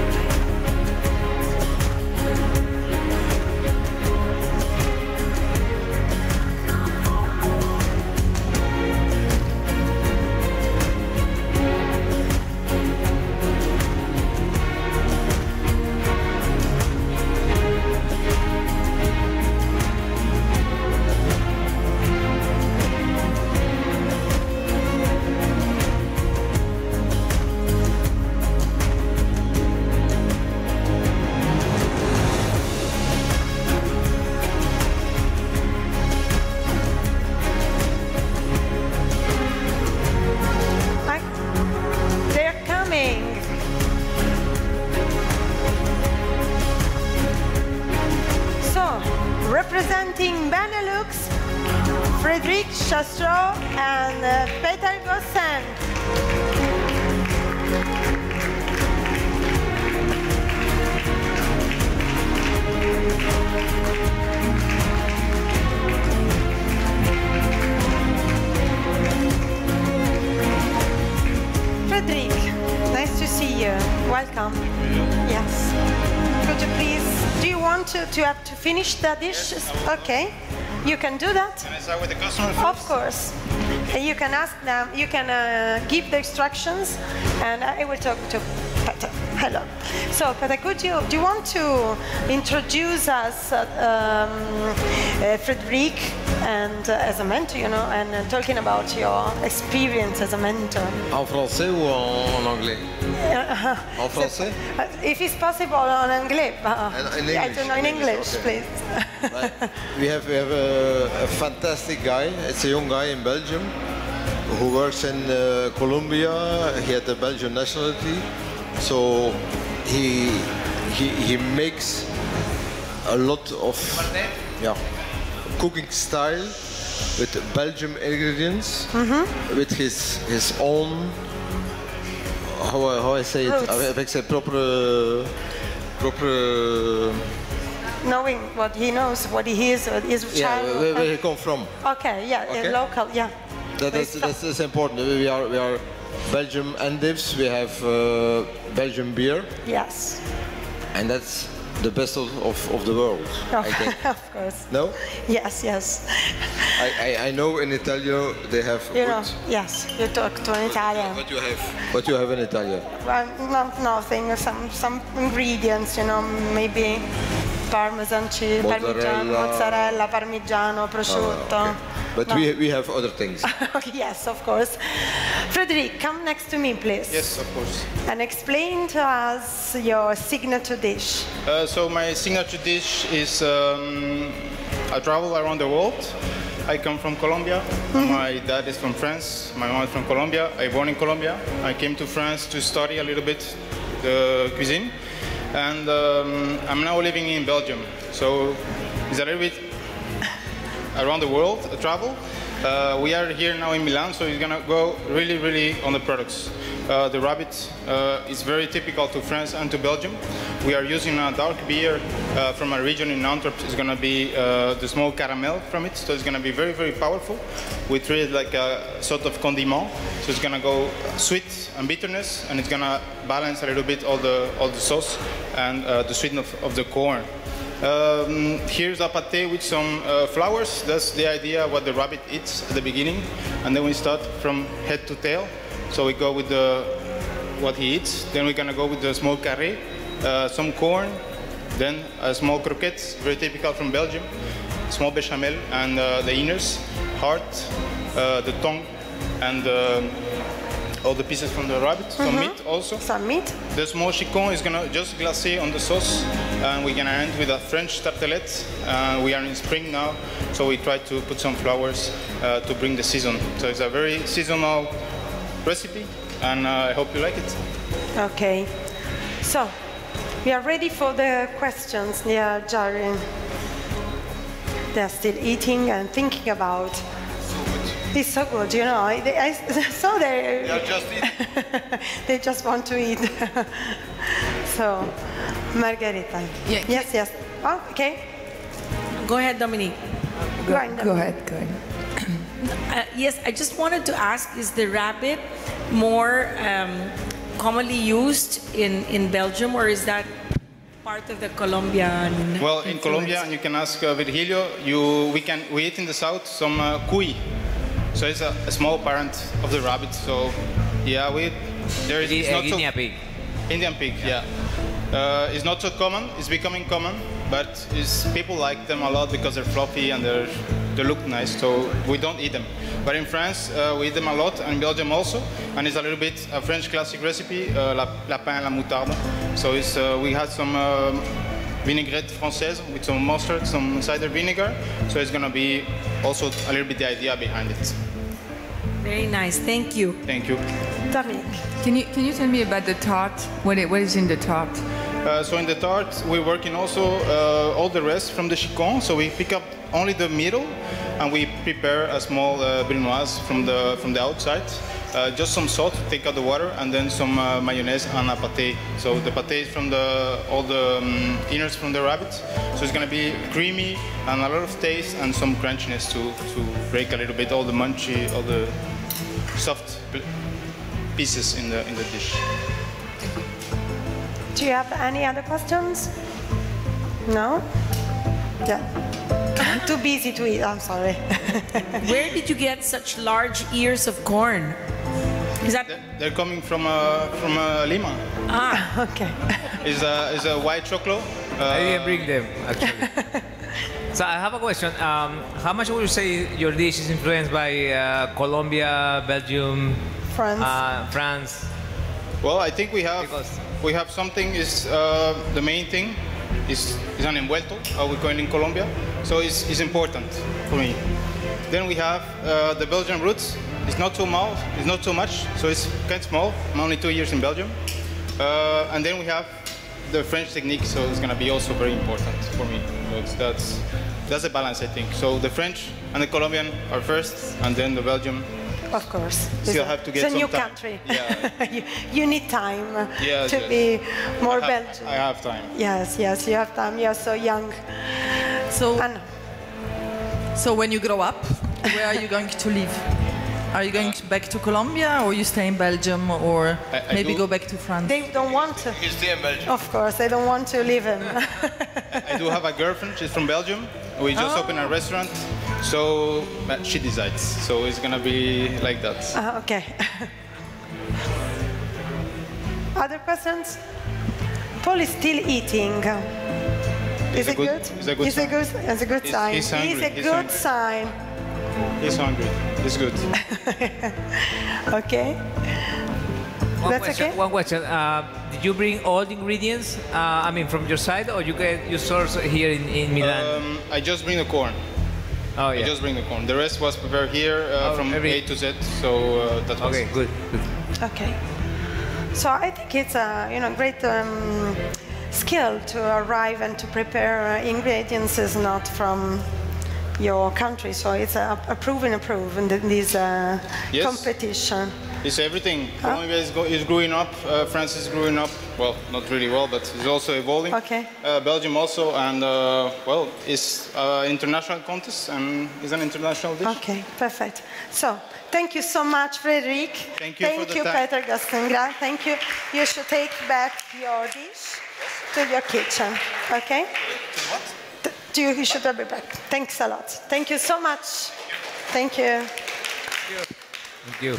Speaker 1: Representing Benelux, Frédéric Chastreau and Peter Gossen. Frédéric, nice to see you. Welcome. Yes. Could you please, do you want to have to finish the dishes? Okay. You can do that.
Speaker 7: Can I start with the customer first?
Speaker 1: Of course. You can ask them, you can give the instructions, and I will talk to Peter. Hello. So, Peter, do you want to introduce us, Frédéric, and as a mentor, you know, and talking about your experience as a mentor?
Speaker 20: En français ou en anglais? En français?
Speaker 1: If it's possible, en anglais.
Speaker 20: In English.
Speaker 1: I don't know, in English,
Speaker 20: okay.
Speaker 1: please.
Speaker 20: We have a fantastic guy. It's a young guy in Belgium who works in Colombia. He had the Belgian nationality, so he makes a lot of cooking style with Belgian ingredients, with his own, how I say it, avec ses propres
Speaker 1: knowing what he knows, what he is, his child.
Speaker 20: Where he come from.
Speaker 1: Okay, yeah,
Speaker 20: Okay.
Speaker 1: Local, yeah.
Speaker 20: That's important. We are Belgium endives. We have Belgian beer.
Speaker 1: Yes.
Speaker 20: And that's the best of the world, I think.
Speaker 1: Of course.
Speaker 20: No?
Speaker 1: Yes, yes.
Speaker 20: I know in Italy they have.
Speaker 1: You know, yes, you talk to an Italian.
Speaker 20: What you have in Italy?
Speaker 1: Well, nothing. Some ingredients, you know, maybe parmesan cheese, mozzarella, parmigiano, prosciutto.
Speaker 20: Oh, okay. But
Speaker 1: No.
Speaker 20: we have other things.
Speaker 1: Yes, of course. Frédéric, come next to me, please.
Speaker 17: Yes, of course.
Speaker 1: And explain to us your signature dish.
Speaker 17: So my signature dish is I travel around the world. I come from Colombia. My dad is from France. My mom is from Colombia. I born in Colombia. I came to France to study a little bit the cuisine, and I'm now living in Belgium. So it's a little bit around the world travel. We are here now in Milan, so it's gonna go really on the products. The rabbit is very typical to France and to Belgium. We are using a dark beer from a region in Antwerp. It's gonna be the small caramel from it, so it's gonna be very powerful. We treat it like a sort of condiment, so it's gonna go sweet and bitterness, and it's gonna balance a little bit all the sauce and the sweetness of the corn. Here's a pâté with some flowers. That's the idea what the rabbit eats at the beginning, and then we start from head to tail. So we go with what he eats. Then we're gonna go with the small carré, some corn, then a small croquettes, very typical from Belgium, small bechamel, and the inners, heart, the tongue, and all the pieces from the rabbit, some meat also.
Speaker 1: Some meat.
Speaker 17: The small chicon is gonna just glacer on the sauce, and we're gonna end with a French tartelette. We are in spring now, so we try to put some flowers to bring the season. So it's a very seasonal recipe, and I hope you like it.
Speaker 1: Okay. So, we are ready for the questions. Yeah, Jerry. They're still eating and thinking about. It's so good, you know. So
Speaker 20: They are just eating.
Speaker 1: they just want to eat. So, Margherita.
Speaker 12: Yeah,
Speaker 1: Yes. Oh, okay.
Speaker 3: Go ahead, Dominique.
Speaker 1: Go ahead.
Speaker 3: Yes, I just wanted to ask, is the rabbit more commonly used in Belgium, or is that part of the Colombian
Speaker 21: Well, in
Speaker 3: influence?
Speaker 21: Colombia, and you can ask Virgilio, we eat in the south some cuy. So it's a small parent of the rabbit. So yeah, there is it's not
Speaker 4: Guinea pig.
Speaker 21: Indian pig, yeah. It's not so common. It's becoming common, but people like them a lot because they're fluffy and they look nice. So we don't eat them. But in France, we eat them a lot, and in Belgium also. And it's a little bit a French classic recipe, lapin à la moutarde. So we had some vinaigrette française with some mustard, some cider vinegar. So it's gonna be also a little bit the idea behind it.
Speaker 3: Very nice, thank you.
Speaker 21: Thank you.
Speaker 1: Dominique.
Speaker 9: Can you tell me about the tart? What is in the tart?
Speaker 21: So in the tart, we're working also all the rest from the chicon. So we pick up only the middle, and we prepare a small brunoise from the outside. Just some salt to take out the water, and then some mayonnaise and a pâté. So the pâté is from all the innards from the rabbit. So it's gonna be creamy and a lot of taste and some crunchiness to break a little bit all the munchy, all the soft pieces in the dish.
Speaker 1: Do you have any other questions? No? Yeah. I'm too busy to eat, I'm sorry.
Speaker 3: Where did you get such large ears of corn? Is that?
Speaker 21: They're coming from Lima.
Speaker 3: Ah,
Speaker 1: okay.
Speaker 21: It's a white chocolate.
Speaker 4: I didn't bring them, actually. So I have a question. How much would you say your dish is influenced by Colombia, Belgium, France?
Speaker 21: Well, I think we have something. The main thing is an envuelto, how we call it in Colombia. So it's important for me. Then we have the Belgian roots. It's not too much, so it's kind of small. I'm only 2 years in Belgium. And then we have the French technique, so it's going to be also very important for me. So that's a balance, I think. So the French and the Colombian are first, and then the Belgium.
Speaker 1: Of course.
Speaker 21: Still have to get
Speaker 1: it's a
Speaker 21: some
Speaker 1: new
Speaker 21: time.
Speaker 1: country.
Speaker 21: Yeah.
Speaker 1: you need time
Speaker 21: Yes,
Speaker 1: to
Speaker 21: yes.
Speaker 1: be more Belgian.
Speaker 21: I have time.
Speaker 1: Yes, you have time. You're so young.
Speaker 12: So when you grow up, where are you going to live? Are you going back to Colombia, or you stay in Belgium, or maybe go back to France?
Speaker 1: They don't want to.
Speaker 20: You stay in Belgium.
Speaker 1: Of course, they don't want to live in.
Speaker 21: I do have a girlfriend. She's from Belgium. We just opened a restaurant, so she decides. So it's gonna be like that.
Speaker 1: Okay. Other questions? Paul is still eating. Is it good?
Speaker 21: It's a good sign.
Speaker 1: It's a good sign.
Speaker 21: He's hungry.
Speaker 1: It's a good sign.
Speaker 21: He's hungry. It's good.
Speaker 1: Okay.
Speaker 4: One question. Did you bring all the ingredients? I mean, from your side, or you source here in Milan?
Speaker 21: I just bring the corn.
Speaker 4: Oh yeah.
Speaker 21: I just bring the corn. The rest was prepared here from A to Z. So that was
Speaker 4: okay. Good.
Speaker 1: Okay. So I think it's a great skill to arrive and to prepare ingredients is not from your country. So it's a proof in this
Speaker 21: Yes.
Speaker 1: competition.
Speaker 21: It's everything. Colombia is growing up. France is growing up. Well, not really well, but it's also evolving.
Speaker 1: Okay.
Speaker 21: Belgium also, and well, it's an international contest and it's an international dish.
Speaker 1: Okay, perfect. So, thank you so much, Frédéric.
Speaker 21: Thank you for the time.
Speaker 1: Peter Gastingra. Thank you. You should take back your dish to your kitchen. Okay? What? You should be back. Thanks a lot. Thank you so much. Thank you.
Speaker 4: Thank you.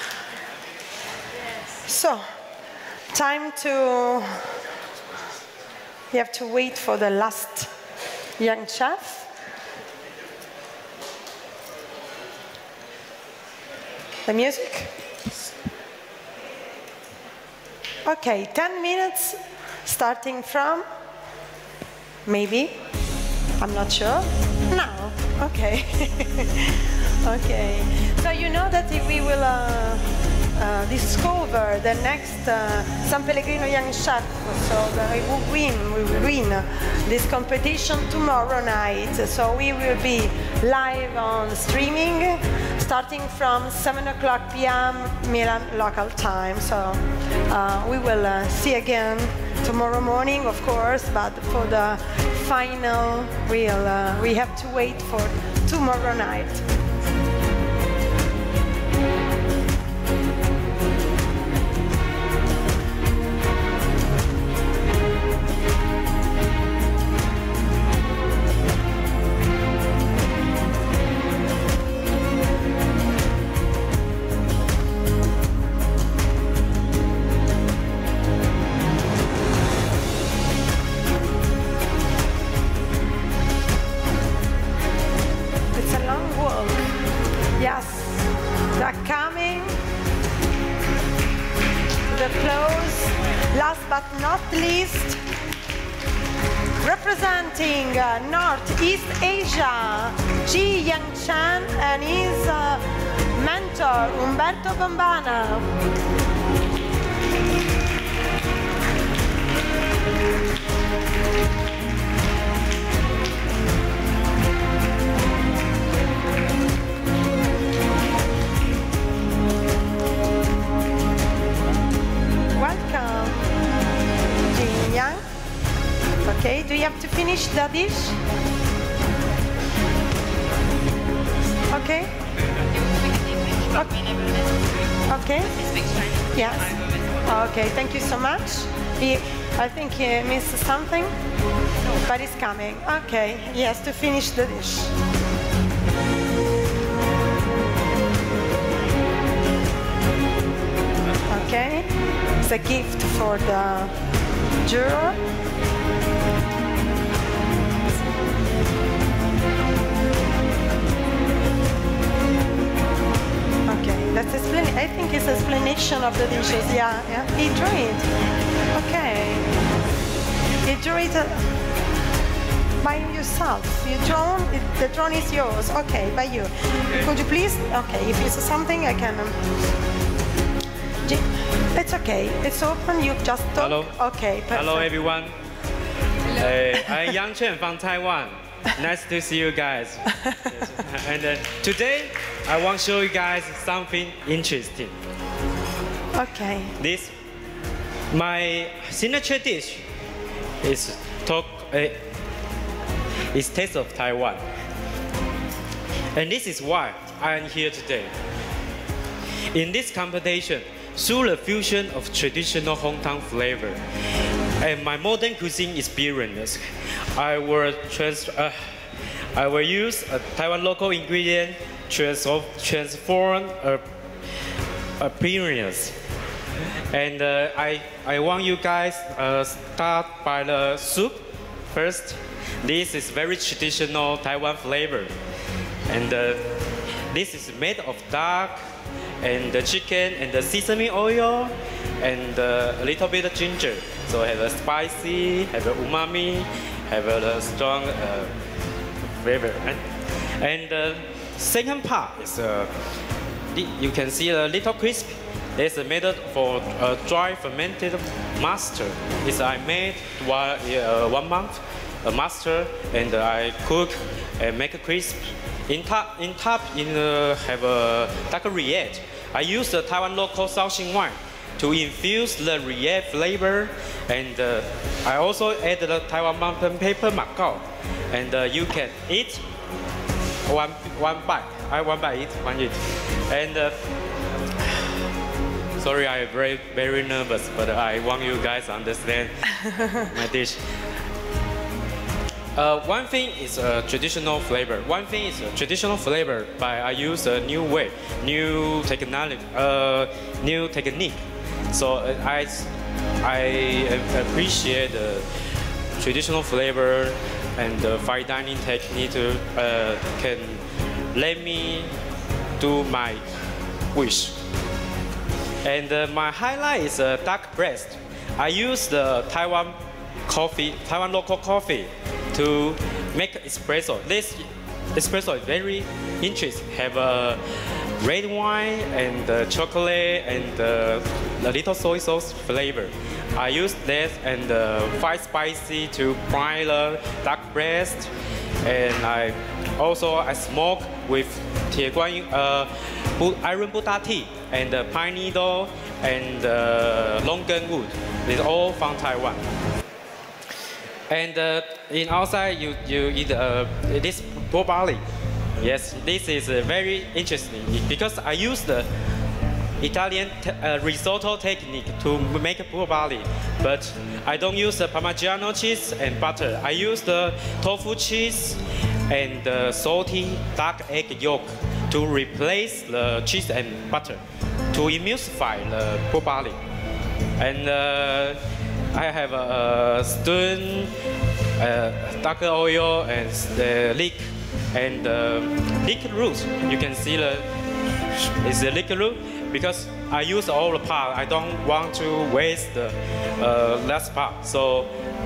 Speaker 1: So, time to. We have to wait for the last young chef. The music. Okay, 10 minutes starting from maybe. I'm not sure. Now. Okay. Okay. So you know that we will discover the next San Pellegrino Young Chef. So we will win this competition tomorrow night. So we will be live on streaming starting from 7 o'clock p.m. Milan local time. So we will see again tomorrow morning, of course, but for the final, we have to wait for tomorrow night. Representing Northeast Asia, Ji Yang Chen and his mentor Umberto Bombana. Welcome, Ji Yang. Okay, do you have to finish the dish? Okay. Okay. Yes. Okay, thank you so much. I think he missed something, but he's coming. Okay, he has to finish the dish. Okay, it's a gift for the juror. That's I think it's explanation of the dishes. Yeah. He drew it. Okay. You drew it by yourself. You drawn it, the drawing is yours. Okay, by you. Could you please? Okay, if it's something I can. It's okay. It's open. You just talk.
Speaker 8: Hello.
Speaker 1: Okay. Perfect.
Speaker 8: Hello, everyone. I'm Yang Chen from Taiwan. Nice to see you guys. And today, I want to show you guys something interesting.
Speaker 1: Okay.
Speaker 8: My signature dish is Taste of Taiwan. And this is why I am here today. In this competition, through the fusion of traditional hometown flavor and my modern cuisine experience, I will use a Taiwan local ingredient transform appearance. And I want you guys start by the soup first. This is very traditional Taiwan flavor, and this is made of duck and the chicken and the sesame oil and a little bit of ginger. So have a spicy, have a umami, have a strong flavor. And the second part is you can see a little crispy. There's a method for dry fermented mustard. I made 1 month a mustard, and I cook and make a crisp. In top, have a dark Riette. I use the Taiwan local Shaoxing wine to infuse the Riette flavor, and I also add the Taiwan mountain pepper Macao, and you can eat one bite. And sorry, I'm very nervous, but I want you guys to understand my dish. One thing is a traditional flavor. But I use a new way, new technique. So I appreciate the traditional flavor and the fine dining technique can let me do my wish. And my highlight is duck breast. I use the Taiwan local coffee to make espresso. This espresso is very interesting. Have a red wine and chocolate and a little soy sauce flavor. I use that and 5 spicy to fry the duck breast And I smoke with iron Buddha tea and pine needle and longan wood. It's all from Taiwan. And in outside, you eat this pork barley. Yes, this is very interesting because I use the Italian risotto technique to make pork barley, but I don't use the Parmigiano cheese and butter. I use the tofu cheese and the salty dark egg yolk to replace the cheese and butter to emulsify the pork barley. And I have a stone, dark oil, and the leek and leek root. You can see it's the leek root because I use all the part. I don't want to waste the last part, so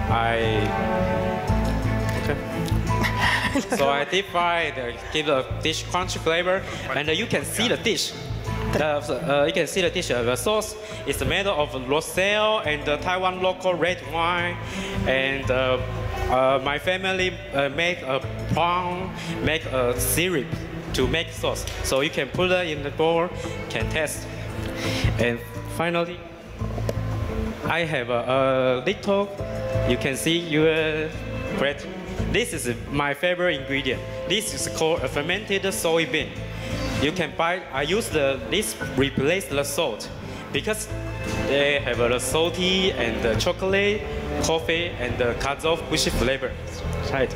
Speaker 8: so I deep fry it, give the dish crunchy flavor, and you can see the dish. You can see the dish. The sauce is made of roselle and the Taiwan local red wine, and my family make a syrup to make sauce. So you can put it in the bowl, can taste. And finally, I have a little. You can see your bread. This is my favorite ingredient. This is called a fermented soybean. You can buy. I use this replace the salt because they have a salty and the chocolate, coffee, and the katsu bushy flavor. Right.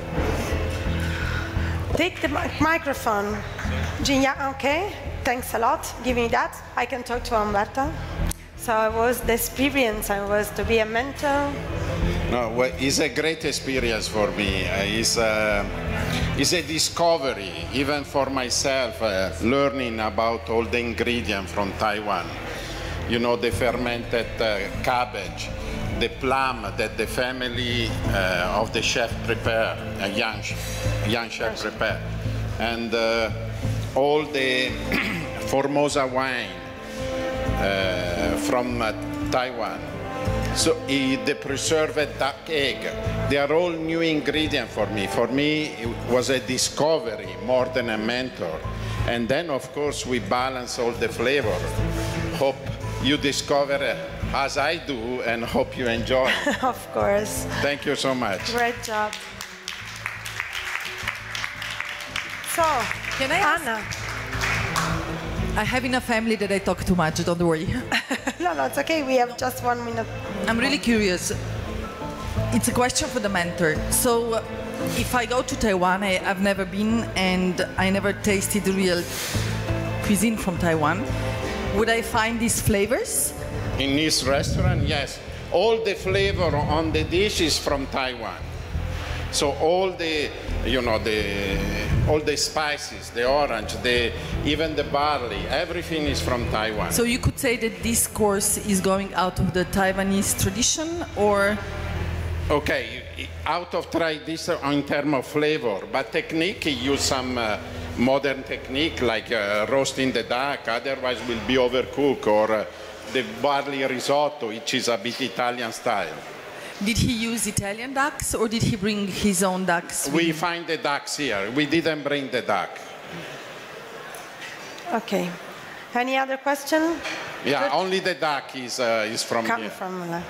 Speaker 1: Take the microphone. Jinya, okay. Thanks a lot. Give me that. I can talk to Umberto. So it was the experience. I was to be a mentor.
Speaker 11: No, well, it's a great experience for me. It's a discovery, even for myself, learning about all the ingredients from Taiwan. You know, the fermented cabbage, the plum that the family of the chef prepare, a young chef prepare, and all the Formosa wine from Taiwan. So the preserved duck egg, they are all new ingredients for me. For me, it was a discovery more than a mentor. And then, of course, we balance all the flavor. Hope you discover as I do, and hope you enjoy.
Speaker 1: Of course.
Speaker 11: Thank you so much.
Speaker 1: Great job. So,
Speaker 12: can I ask?
Speaker 1: Anna.
Speaker 12: I have in a family that I talk too much, don't worry.
Speaker 1: No, it's okay. We have just 1 minute.
Speaker 12: I'm really curious. It's a question for the mentor. So, if I go to Taiwan, I've never been and I never tasted real cuisine from Taiwan. Would I find these flavors?
Speaker 11: In this restaurant, yes. All the flavor on the dish is from Taiwan. So all the, you know, all the spices, the orange, even the barley, everything is from Taiwan.
Speaker 12: So you could say that this course is going out of the Taiwanese tradition, or?
Speaker 11: Okay, out of tradition in terms of flavor, but technique, you use some modern technique like roasting the duck, otherwise will be overcooked, or the barley risotto, which is a bit Italian style.
Speaker 12: Did he use Italian ducks, or did he bring his own ducks?
Speaker 11: We find the ducks here. We didn't bring the duck.
Speaker 1: Okay. Any other question?
Speaker 11: Yeah, good. Only the duck is from here.
Speaker 1: From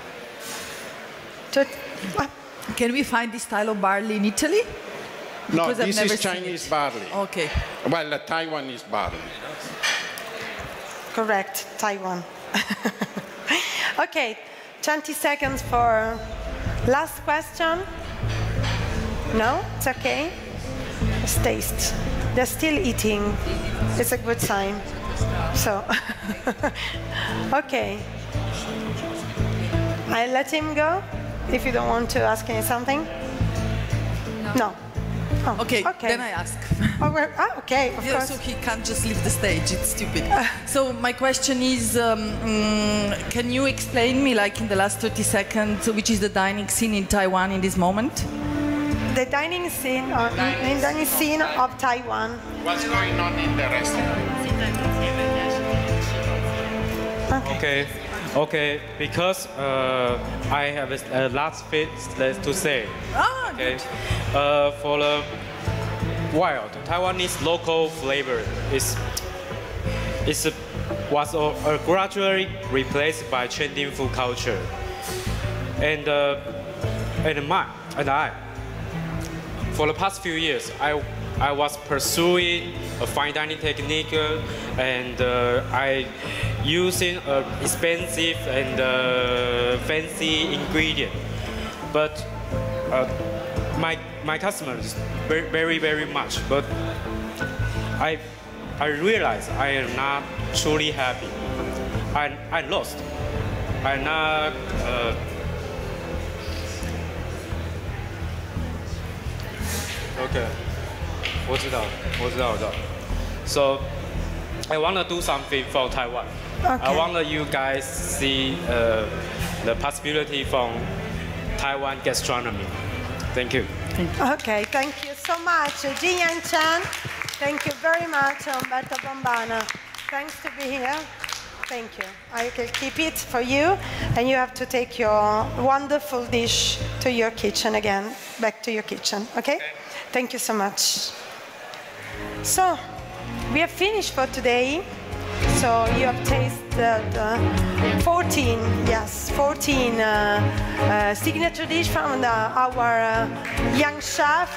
Speaker 12: Can we find this style of barley in Italy?
Speaker 11: No,
Speaker 12: Because
Speaker 11: this is Chinese barley.
Speaker 12: Okay.
Speaker 11: Well, Taiwanese barley.
Speaker 1: Correct, Taiwan. Okay, 20 seconds for last question. No, it's okay. Let's taste. They're still eating. It's a good sign. So, okay. I let him go if you don't want to ask him something. No. Oh,
Speaker 12: okay, then I ask.
Speaker 1: Oh, okay, of course.
Speaker 12: So he can't just leave the stage, it's stupid. So my question is, can you explain me, like in the last 30 seconds, which is the dining scene in Taiwan in this moment?
Speaker 1: The dining scene, dining scene of Taiwan.
Speaker 11: What's going on in the restaurant?
Speaker 8: Okay, because I have a last bit to say.
Speaker 12: Ah,
Speaker 8: okay. For the wild. Taiwanese local flavor was gradually replaced by trending food culture. And I, for the past few years, I was pursuing a fine dining technique and I using expensive and fancy ingredient. But my customers very much. But I realized I am not truly happy. I lost. I'm not. Okay. 我知道。So I want to do something for Taiwan.
Speaker 1: Okay.
Speaker 8: I want you guys see the possibility from Taiwan gastronomy. Thank you.
Speaker 1: Okay, thank you so much, Jin Yang Chen. Thank you very much, Umberto Bombana. Thanks to be here. Thank you. I can keep it for you, and you have to take your wonderful dish to your kitchen again, back to your kitchen, okay? Thank you so much. So, we have finished for today. So you have tasted 14 signature dish from our young chef.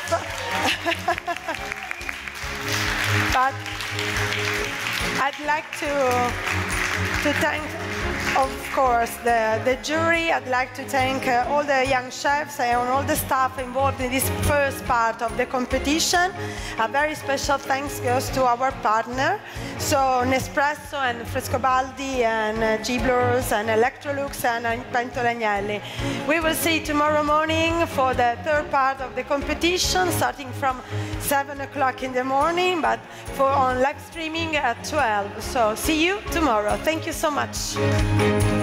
Speaker 1: But I'd like to thank, of course, the jury. I'd like to thank all the young chefs and all the staff involved in this first part of the competition. A very special thanks goes to our partner, so Nespresso and Frescobaldi and Giblers and Electrolux and Pentola Agnelli. We will see you tomorrow morning for the third part of the competition, starting from 7 o'clock in the morning, but on live streaming at 12. So see you tomorrow. Thank you so much.